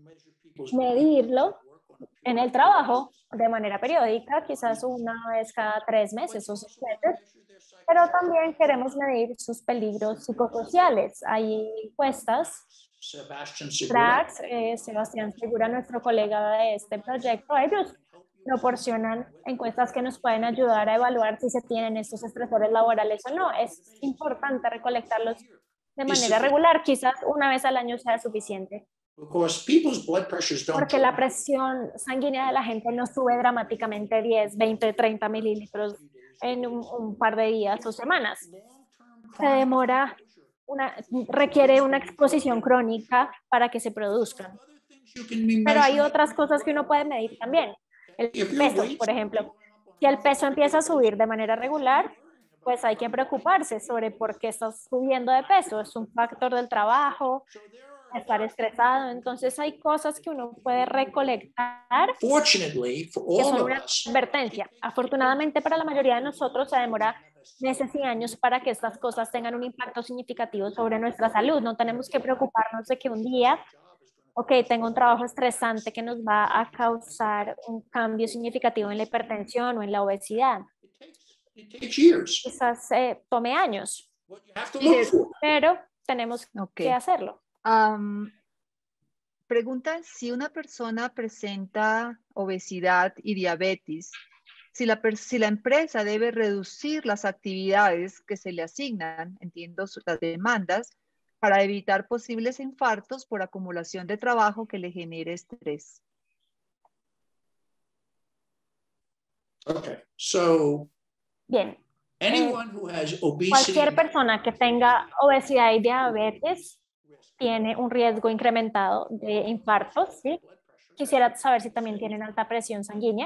medirlo en el trabajo de manera periódica, quizás una vez cada 3 meses o 6 meses, pero también queremos medir sus peligros psicosociales. Hay encuestas, Sebastian Segura, Sebastián Segura, nuestro colega de este proyecto, ellos proporcionan encuestas que nos pueden ayudar a evaluar si se tienen estos estresores laborales o no. Es importante recolectarlos de manera regular, quizás una vez al año sea suficiente. because people's blood pressures don't Porque la presión sanguínea de la gente no sube dramáticamente 10, 20, 30 mililitros en un par de días o semanas. Se demora, requiere una exposición crónica para que se produzcan. you can be Pero hay measuring. otras cosas que uno puede medir también. El peso, por ejemplo. Si el peso empieza a subir de manera regular, pues hay que preocuparse sobre por qué estás subiendo de peso. Es un factor del trabajo, estar estresado. Entonces hay cosas que uno puede recolectar Fortunately, for que all son of una us, advertencia. Afortunadamente para la mayoría de nosotros se demora meses y años para que estas cosas tengan un impacto significativo sobre nuestra salud. No tenemos que preocuparnos de que un día, ok, tengo un trabajo estresante que nos va a causar un cambio significativo en la hipertensión o en la obesidad. it takes years. Quizás tome años, What you have to look for. pero tenemos Ok. que hacerlo. Preguntan si una persona presenta obesidad y diabetes, si la empresa debe reducir las actividades que se le asignan, entiendo las demandas, para evitar posibles infartos por acumulación de trabajo que le genere estrés. Okay, so Bien, anyone who has obesity, cualquier persona que tenga obesidad y diabetes tiene un riesgo incrementado de infartos, ¿sí? Quisiera saber si también tienen alta presión sanguínea.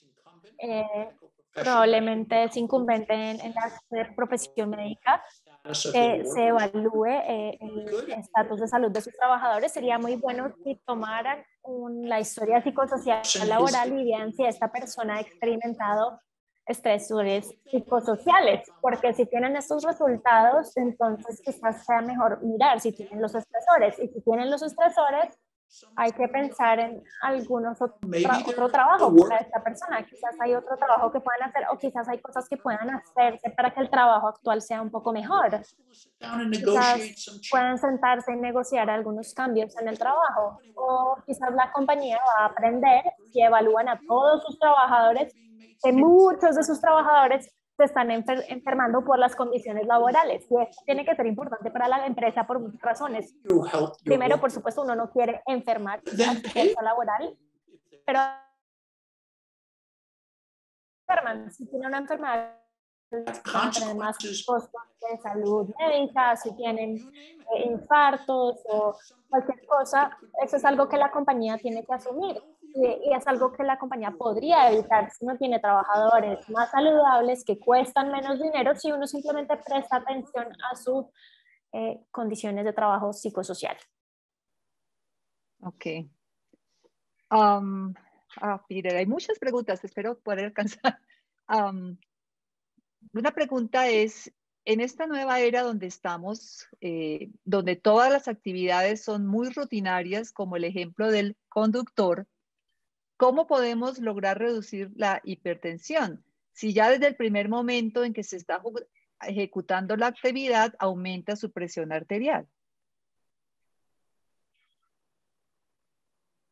Probablemente es incumbente en la profesión médica que se evalúe el estatus de salud de sus trabajadores. Sería muy bueno si tomaran la historia psicosocial laboral y vean si esta persona ha experimentado estresores psicosociales, porque si tienen estos resultados, entonces quizás sea mejor mirar si tienen los estresores, y si tienen los estresores, hay que pensar en otro trabajo para esta persona. Quizás hay otro trabajo que puedan hacer o quizás hay cosas que puedan hacerse para que el trabajo actual sea un poco mejor. Quizás puedan sentarse y negociar algunos cambios en el trabajo, o quizás la compañía va a aprender y evalúan a todos sus trabajadores, que muchos de sus trabajadores se están enfermando por las condiciones laborales. Y esto tiene que ser importante para la empresa por muchas razones. Primero, por supuesto, uno no quiere enfermar a su fuerza laboral, pero si tiene una enfermedad, van a tener más costos de salud médica, si tienen infartos o cualquier cosa, eso es algo que la compañía tiene que asumir. Y es algo que la compañía podría evitar si uno tiene trabajadores más saludables que cuestan menos dinero, si uno simplemente presta atención a sus condiciones de trabajo psicosocial. Ok. Peter, hay muchas preguntas, espero poder alcanzar. Una pregunta es, en esta nueva era donde estamos, donde todas las actividades son muy rutinarias, como el ejemplo del conductor, ¿cómo podemos lograr reducir la hipertensión? Si ya desde el primer momento en que se está ejecutando la actividad aumenta su presión arterial.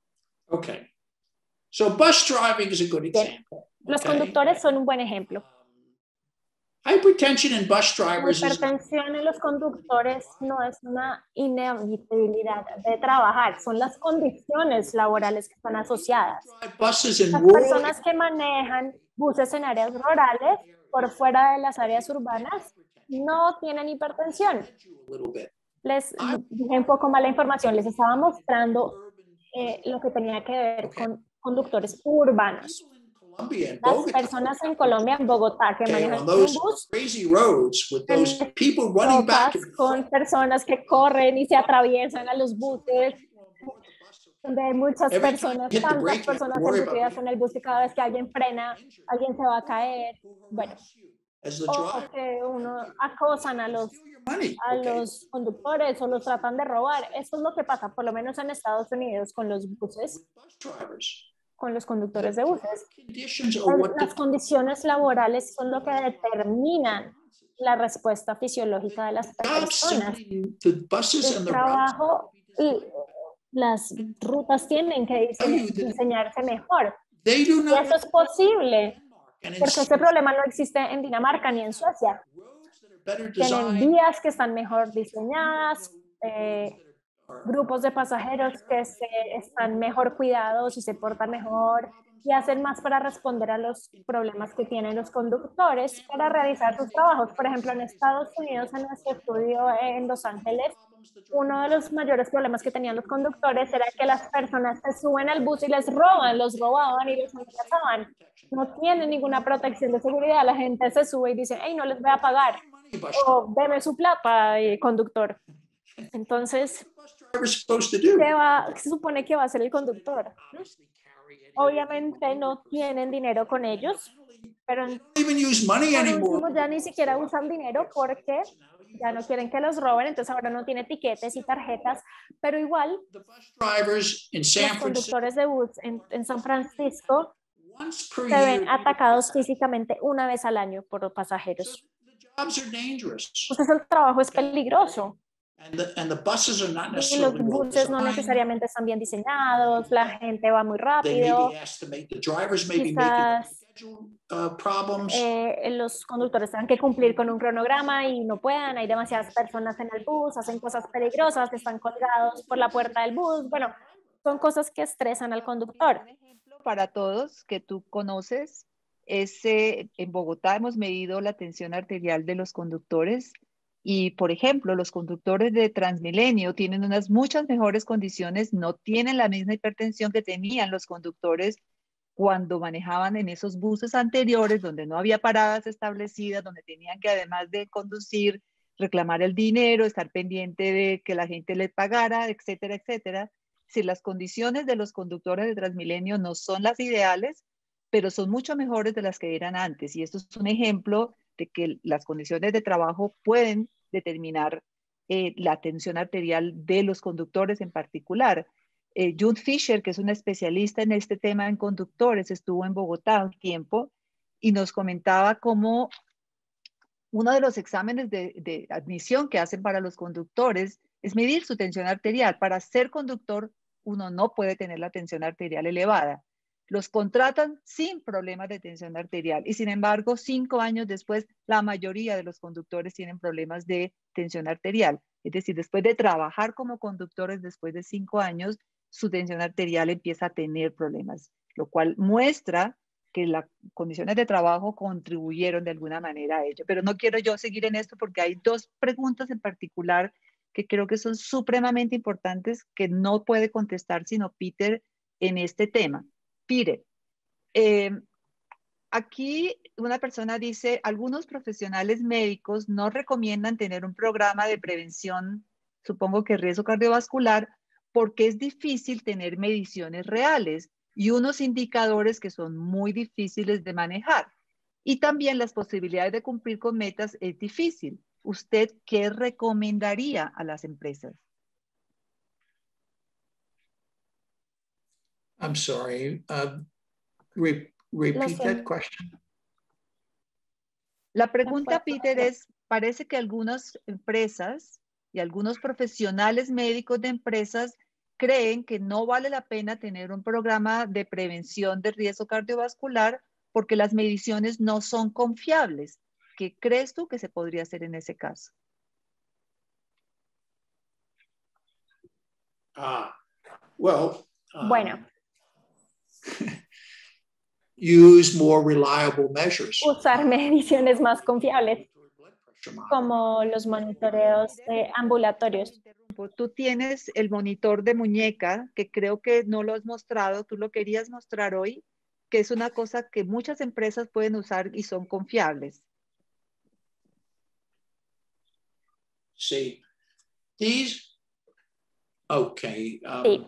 So bus driving is a good Bien. example. Los okay? conductores son un buen ejemplo. Hypertension in bus La drivers is hipertensión en los conductores no es una inevitabilidad de trabajar, son las condiciones laborales que están asociadas. buses in Las rural personas que manejan buses en áreas rurales, por fuera de las áreas urbanas, no tienen hipertensión. a little bit. Les dije un poco mal la información, les estaba mostrando lo que tenía que ver con conductores urbanos. Colombia and Las Bogota, personas en Colombia, en Bogotá, que okay, manejan on un those bus, crazy roads with those en people running back ropas and con personas que corren y se atraviesan a los buses, donde hay muchas Every time personas, you hit the tantas brake, you have to personas worry embutidas about en el bus que cada vez que alguien frena, alguien se va a caer. Bueno, as the o driver. que uno acosan a Steal your money, a okay? los conductores o los tratan de robar. Eso es lo que pasa, por lo menos en Estados Unidos, con los buses, With bus drivers. con los conductores de buses. Conditions are what Las condiciones laborales son lo que determinan la respuesta fisiológica de las personas. the buses El and the routes trabajo y las rutas tienen que diseñarse mejor. they do Y not eso es posible, and in porque ese problema no existe en Dinamarca ni en Suecia. roads that are better Tienen designed, vías que están mejor diseñadas, grupos de pasajeros que están mejor cuidados y se portan mejor y hacen más para responder a los problemas que tienen los conductores para realizar sus trabajos. Por ejemplo, en Estados Unidos, en nuestro estudio en Los Ángeles, uno de los mayores problemas que tenían los conductores era que las personas se suben al bus y les roban, los robaban y los amenazaban. No tienen ninguna protección de seguridad. La gente se sube y dice, hey, no les voy a pagar. O deme su plata, conductor. Entonces, ¿qué se supone que va a hacer el conductor? Obviamente no tienen dinero con ellos, pero por último ya ni siquiera usan dinero porque ya no quieren que los roben, entonces ahora no tiene tiquetes y tarjetas, pero igual los conductores de bus en San Francisco se ven atacados físicamente una vez al año por los pasajeros. Entonces el trabajo es peligroso. Y los buses no necesariamente están bien diseñados, la gente va muy rápido, quizás los conductores tengan que cumplir con un cronograma y no puedan, hay demasiadas personas en el bus, hacen cosas peligrosas, están colgados por la puerta del bus, bueno, son cosas que estresan al conductor. Un ejemplo para todos que tú conoces es en Bogotá hemos medido la tensión arterial de los conductores. Y, por ejemplo, los conductores de Transmilenio tienen unas muchas mejores condiciones, no tienen la misma hipertensión que tenían los conductores cuando manejaban en esos buses anteriores, donde no había paradas establecidas, donde tenían que, además de conducir, reclamar el dinero, estar pendiente de que la gente les pagara, etcétera, etcétera. Si las condiciones de los conductores de Transmilenio no son las ideales, pero son mucho mejores de las que eran antes. Y esto es un ejemplo de que las condiciones de trabajo pueden determinar la tensión arterial de los conductores en particular. June Fisher, que es una especialista en este tema en conductores, estuvo en Bogotá un tiempo y nos comentaba cómo uno de los exámenes de admisión que hacen para los conductores es medir su tensión arterial. Para ser conductor, uno no puede tener la tensión arterial elevada. Los contratan sin problemas de tensión arterial y sin embargo 5 años después la mayoría de los conductores tienen problemas de tensión arterial. Es decir, después de trabajar como conductores, después de 5 años, su tensión arterial empieza a tener problemas, lo cual muestra que las condiciones de trabajo contribuyeron de alguna manera a ello. Pero no quiero yo seguir en esto porque hay 2 preguntas en particular que creo que son supremamente importantes que no puede contestar sino Peter en este tema. Peter, aquí una persona dice, algunos profesionales médicos no recomiendan tener un programa de prevención, supongo que riesgo cardiovascular, porque es difícil tener mediciones reales y unos indicadores que son muy difíciles de manejar. Y también las posibilidades de cumplir con metas es difícil. ¿Usted qué recomendaría a las empresas? I'm sorry. Repeat that question. La pregunta, Peter, es, parece que algunas empresas y algunos profesionales médicos de empresas creen que no vale la pena tener un programa de prevención de riesgo cardiovascular porque las mediciones no son confiables. ¿Qué crees tú que se podría hacer en ese caso? Bueno, use more reliable measures. usar mediciones más confiables, como los monitoreos ambulatorios. Tú tienes el monitor de muñeca, que creo que no lo has mostrado, tú lo querías mostrar hoy, que es una cosa que muchas empresas pueden usar y son confiables. Sí. These, okay. Sí,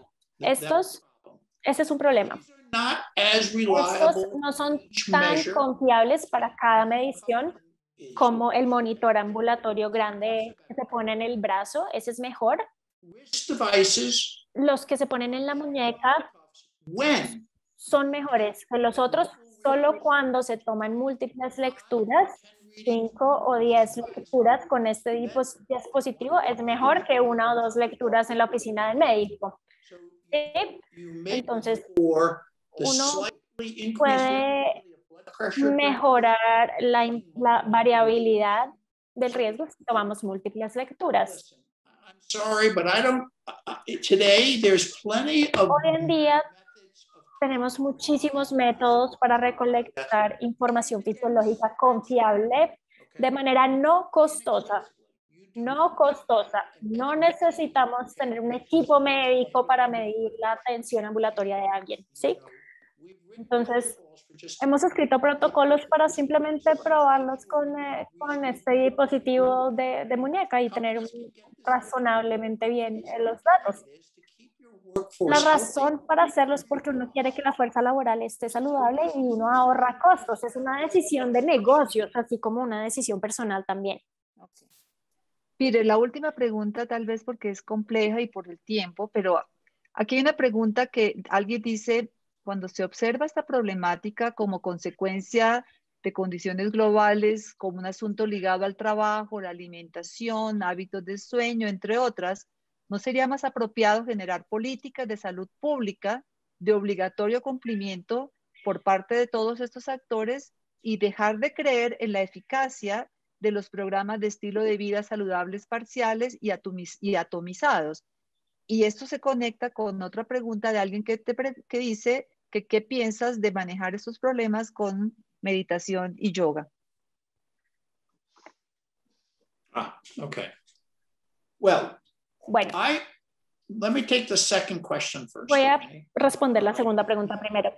ese es un problema. Not as Estos reliable no son each tan measure confiables para cada medición como el monitor ambulatorio grande que se pone en el brazo. Ese es mejor. wrist devices Los que se ponen en la muñeca when son mejores que los otros solo cuando se toman múltiples lecturas, 5 o 10 lecturas con este dispositivo. Es mejor que 1 o 2 lecturas en la oficina del médico. ¿Sí? you make Entonces, for the uno slightly increased puede blood pressure. mejorar la variabilidad del riesgo si tomamos múltiples lecturas. I'm sorry, but I don't. Today, there's plenty of Hoy en día methods of tenemos muchísimos métodos para recolectar información fisiológica confiable de manera no costosa. No costosa. No necesitamos tener un equipo médico para medir la tensión ambulatoria de alguien, ¿sí? Entonces, hemos escrito protocolos para simplemente probarlos con este dispositivo de muñeca y tener razonablemente bien los datos. La razón para hacerlo es porque uno quiere que la fuerza laboral esté saludable y uno ahorra costos. Es una decisión de negocios, así como una decisión personal también. Mire, la última pregunta tal vez porque es compleja y por el tiempo, pero aquí hay una pregunta que alguien dice, cuando se observa esta problemática como consecuencia de condiciones globales, como un asunto ligado al trabajo, la alimentación, hábitos de sueño, entre otras, ¿no sería más apropiado generar políticas de salud pública de obligatorio cumplimiento por parte de todos estos actores y dejar de creer en la eficacia de los programas de estilo de vida saludables parciales y atomizados? Y esto se conecta con otra pregunta de alguien que dice que qué piensas de manejar estos problemas con meditación y yoga. Okay. Well, Bueno, let me take the second question first. voy a Okay? responder la segunda pregunta primero.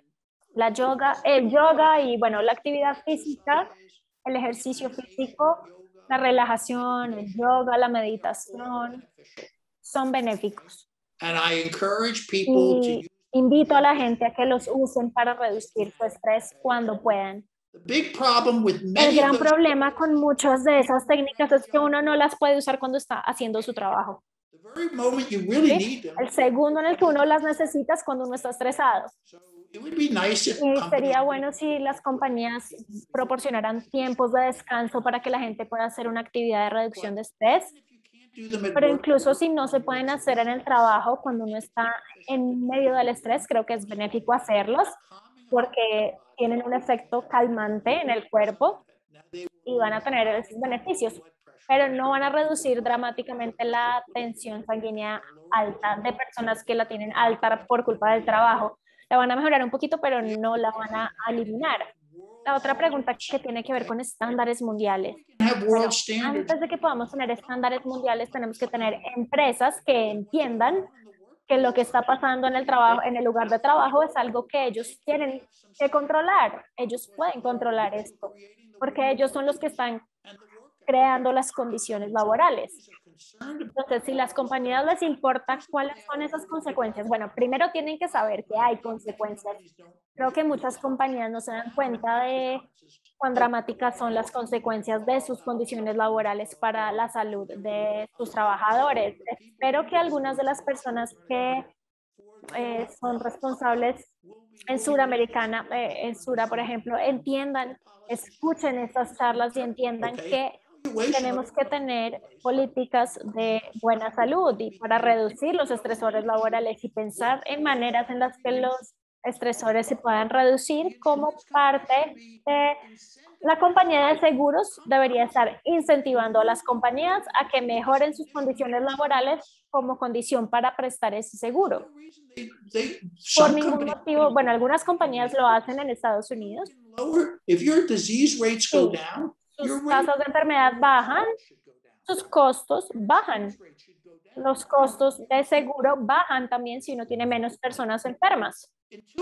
El yoga y bueno, la actividad física, el ejercicio físico, la relajación, el yoga, la meditación, son benéficos. And I encourage people to Y use invito a la gente a que los usen para reducir su estrés cuando puedan. the big problem with El many gran of those. problema con muchas de esas técnicas es que uno no las puede usar cuando está haciendo su trabajo. The very moment you really ¿Sí? need them. El segundo en el que uno las necesita es cuando uno está estresado. So it would be nice if Y companies sería bueno si las compañías proporcionaran tiempos de descanso para que la gente pueda hacer una actividad de reducción de estrés. do them at Pero work. incluso si no se pueden hacer en el trabajo, cuando uno está en medio del estrés, creo que es benéfico hacerlos porque tienen un efecto calmante en el cuerpo y van a tener esos beneficios, pero no van a reducir dramáticamente la tensión sanguínea alta de personas que la tienen alta por culpa del trabajo. La van a mejorar un poquito, pero no la van a eliminar. La otra pregunta que tiene que ver con estándares mundiales. Have Bueno, world standards. antes de que podamos tener estándares mundiales, tenemos que tener empresas que entiendan que lo que está pasando en el trabajo, en el lugar de trabajo, es algo que ellos tienen que controlar. Ellos pueden controlar esto, porque ellos son los que están creando las condiciones laborales. Entonces, si las compañías les importa cuáles son esas consecuencias, bueno, primero tienen que saber que hay consecuencias. Creo que muchas compañías no se dan cuenta de cuán dramáticas son las consecuencias de sus condiciones laborales para la salud de sus trabajadores. Espero que algunas de las personas que son responsables en Sura, por ejemplo, entiendan, escuchen estas charlas y entiendan que Tenemos que tener políticas de buena salud y para reducir los estresores laborales y pensar en maneras en las que los estresores se puedan reducir como parte de la compañía de seguros debería estar incentivando a las compañías a que mejoren sus condiciones laborales como condición para prestar ese seguro. Por ningún motivo, bueno, algunas compañías lo hacen en Estados Unidos. Sí, sus tasas de enfermedad bajan, sus costos bajan. Los costos de seguro bajan también si uno tiene menos personas enfermas.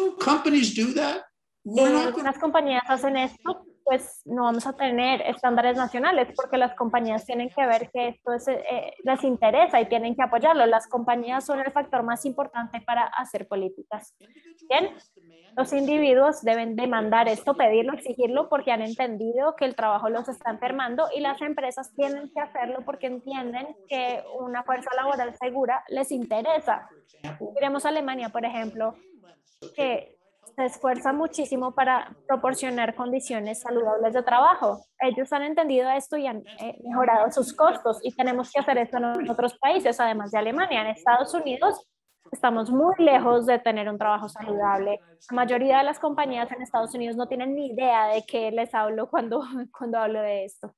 Algunas compañías hacen esto, pues no vamos a tener estándares nacionales porque las compañías tienen que ver que esto les interesa y tienen que apoyarlo. Las compañías son el factor más importante para hacer políticas. Bien, los individuos deben demandar esto, pedirlo, exigirlo porque han entendido que el trabajo los está enfermando y las empresas tienen que hacerlo porque entienden que una fuerza laboral segura les interesa. Miremos a Alemania, por ejemplo, que se esfuerza muchísimo para proporcionar condiciones saludables de trabajo. Ellos han entendido esto y han mejorado sus costos y tenemos que hacer esto en otros países, además de Alemania. En Estados Unidos estamos muy lejos de tener un trabajo saludable. La mayoría de las compañías en Estados Unidos no tienen ni idea de qué les hablo cuando hablo de esto.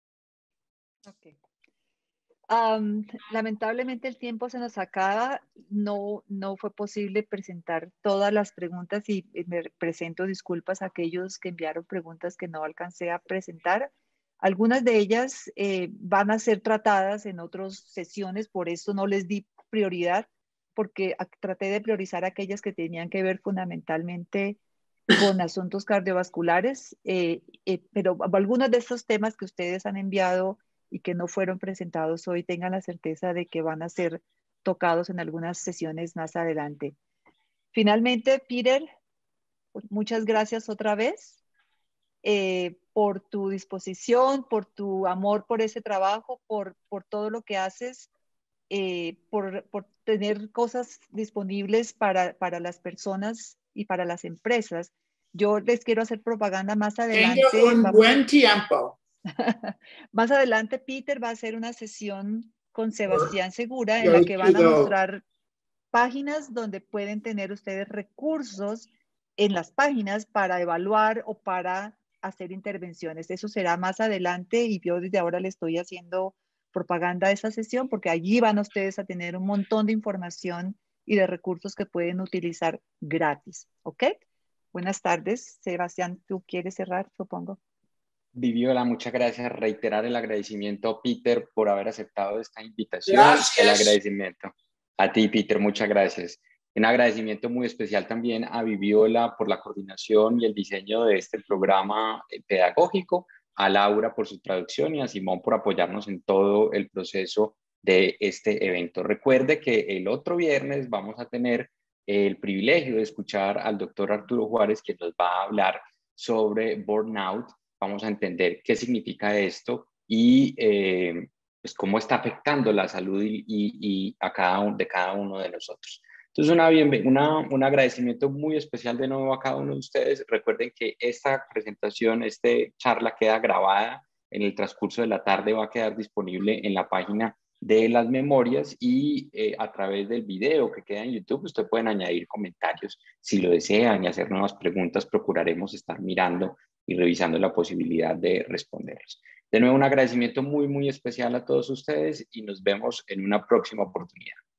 Okay. Lamentablemente el tiempo se nos acaba, no fue posible presentar todas las preguntas y me presento disculpas a aquellos que enviaron preguntas que no alcancé a presentar. Algunas de ellas van a ser tratadas en otras sesiones, por eso no les di prioridad, porque traté de priorizar aquellas que tenían que ver fundamentalmente con asuntos cardiovasculares, pero algunos de estos temas que ustedes han enviado y que no fueron presentados hoy, tengan la certeza de que van a ser tocados en algunas sesiones más adelante. Finalmente, Peter, muchas gracias otra vez por tu disposición, por tu amor por ese trabajo, por todo lo que haces, por tener cosas disponibles para las personas y para las empresas. Yo les quiero hacer propaganda más adelante. Tenga un buen tiempo. Más adelante, Peter va a hacer una sesión con Sebastián Segura en la que van a mostrar páginas donde pueden tener ustedes recursos en las páginas para evaluar o para hacer intervenciones. Eso será más adelante y yo desde ahora le estoy haciendo propaganda de esa sesión porque allí van ustedes a tener un montón de información y de recursos que pueden utilizar gratis. ¿Ok? Buenas tardes. Sebastián, ¿tú quieres cerrar, supongo? Viviola, muchas gracias. Reiterar el agradecimiento a Peter por haber aceptado esta invitación. Gracias. El agradecimiento a ti, Peter, muchas gracias. Un agradecimiento muy especial también a Viviola por la coordinación y el diseño de este programa pedagógico, a Laura por su traducción y a Simón por apoyarnos en todo el proceso de este evento. Recuerde que el otro viernes vamos a tener el privilegio de escuchar al doctor Arturo Juárez, que nos va a hablar sobre burnout. Vamos a entender qué significa esto y pues cómo está afectando la salud y a cada uno de nosotros. Entonces, un agradecimiento muy especial de nuevo a cada uno de ustedes. Recuerden que esta presentación, esta charla queda grabada en el transcurso de la tarde, va a quedar disponible en la página de las memorias y a través del video que queda en YouTube, ustedes pueden añadir comentarios si lo desean y hacer nuevas preguntas. Procuraremos estar mirando y revisando la posibilidad de responderlos. De nuevo, un agradecimiento muy, muy especial a todos ustedes y nos vemos en una próxima oportunidad.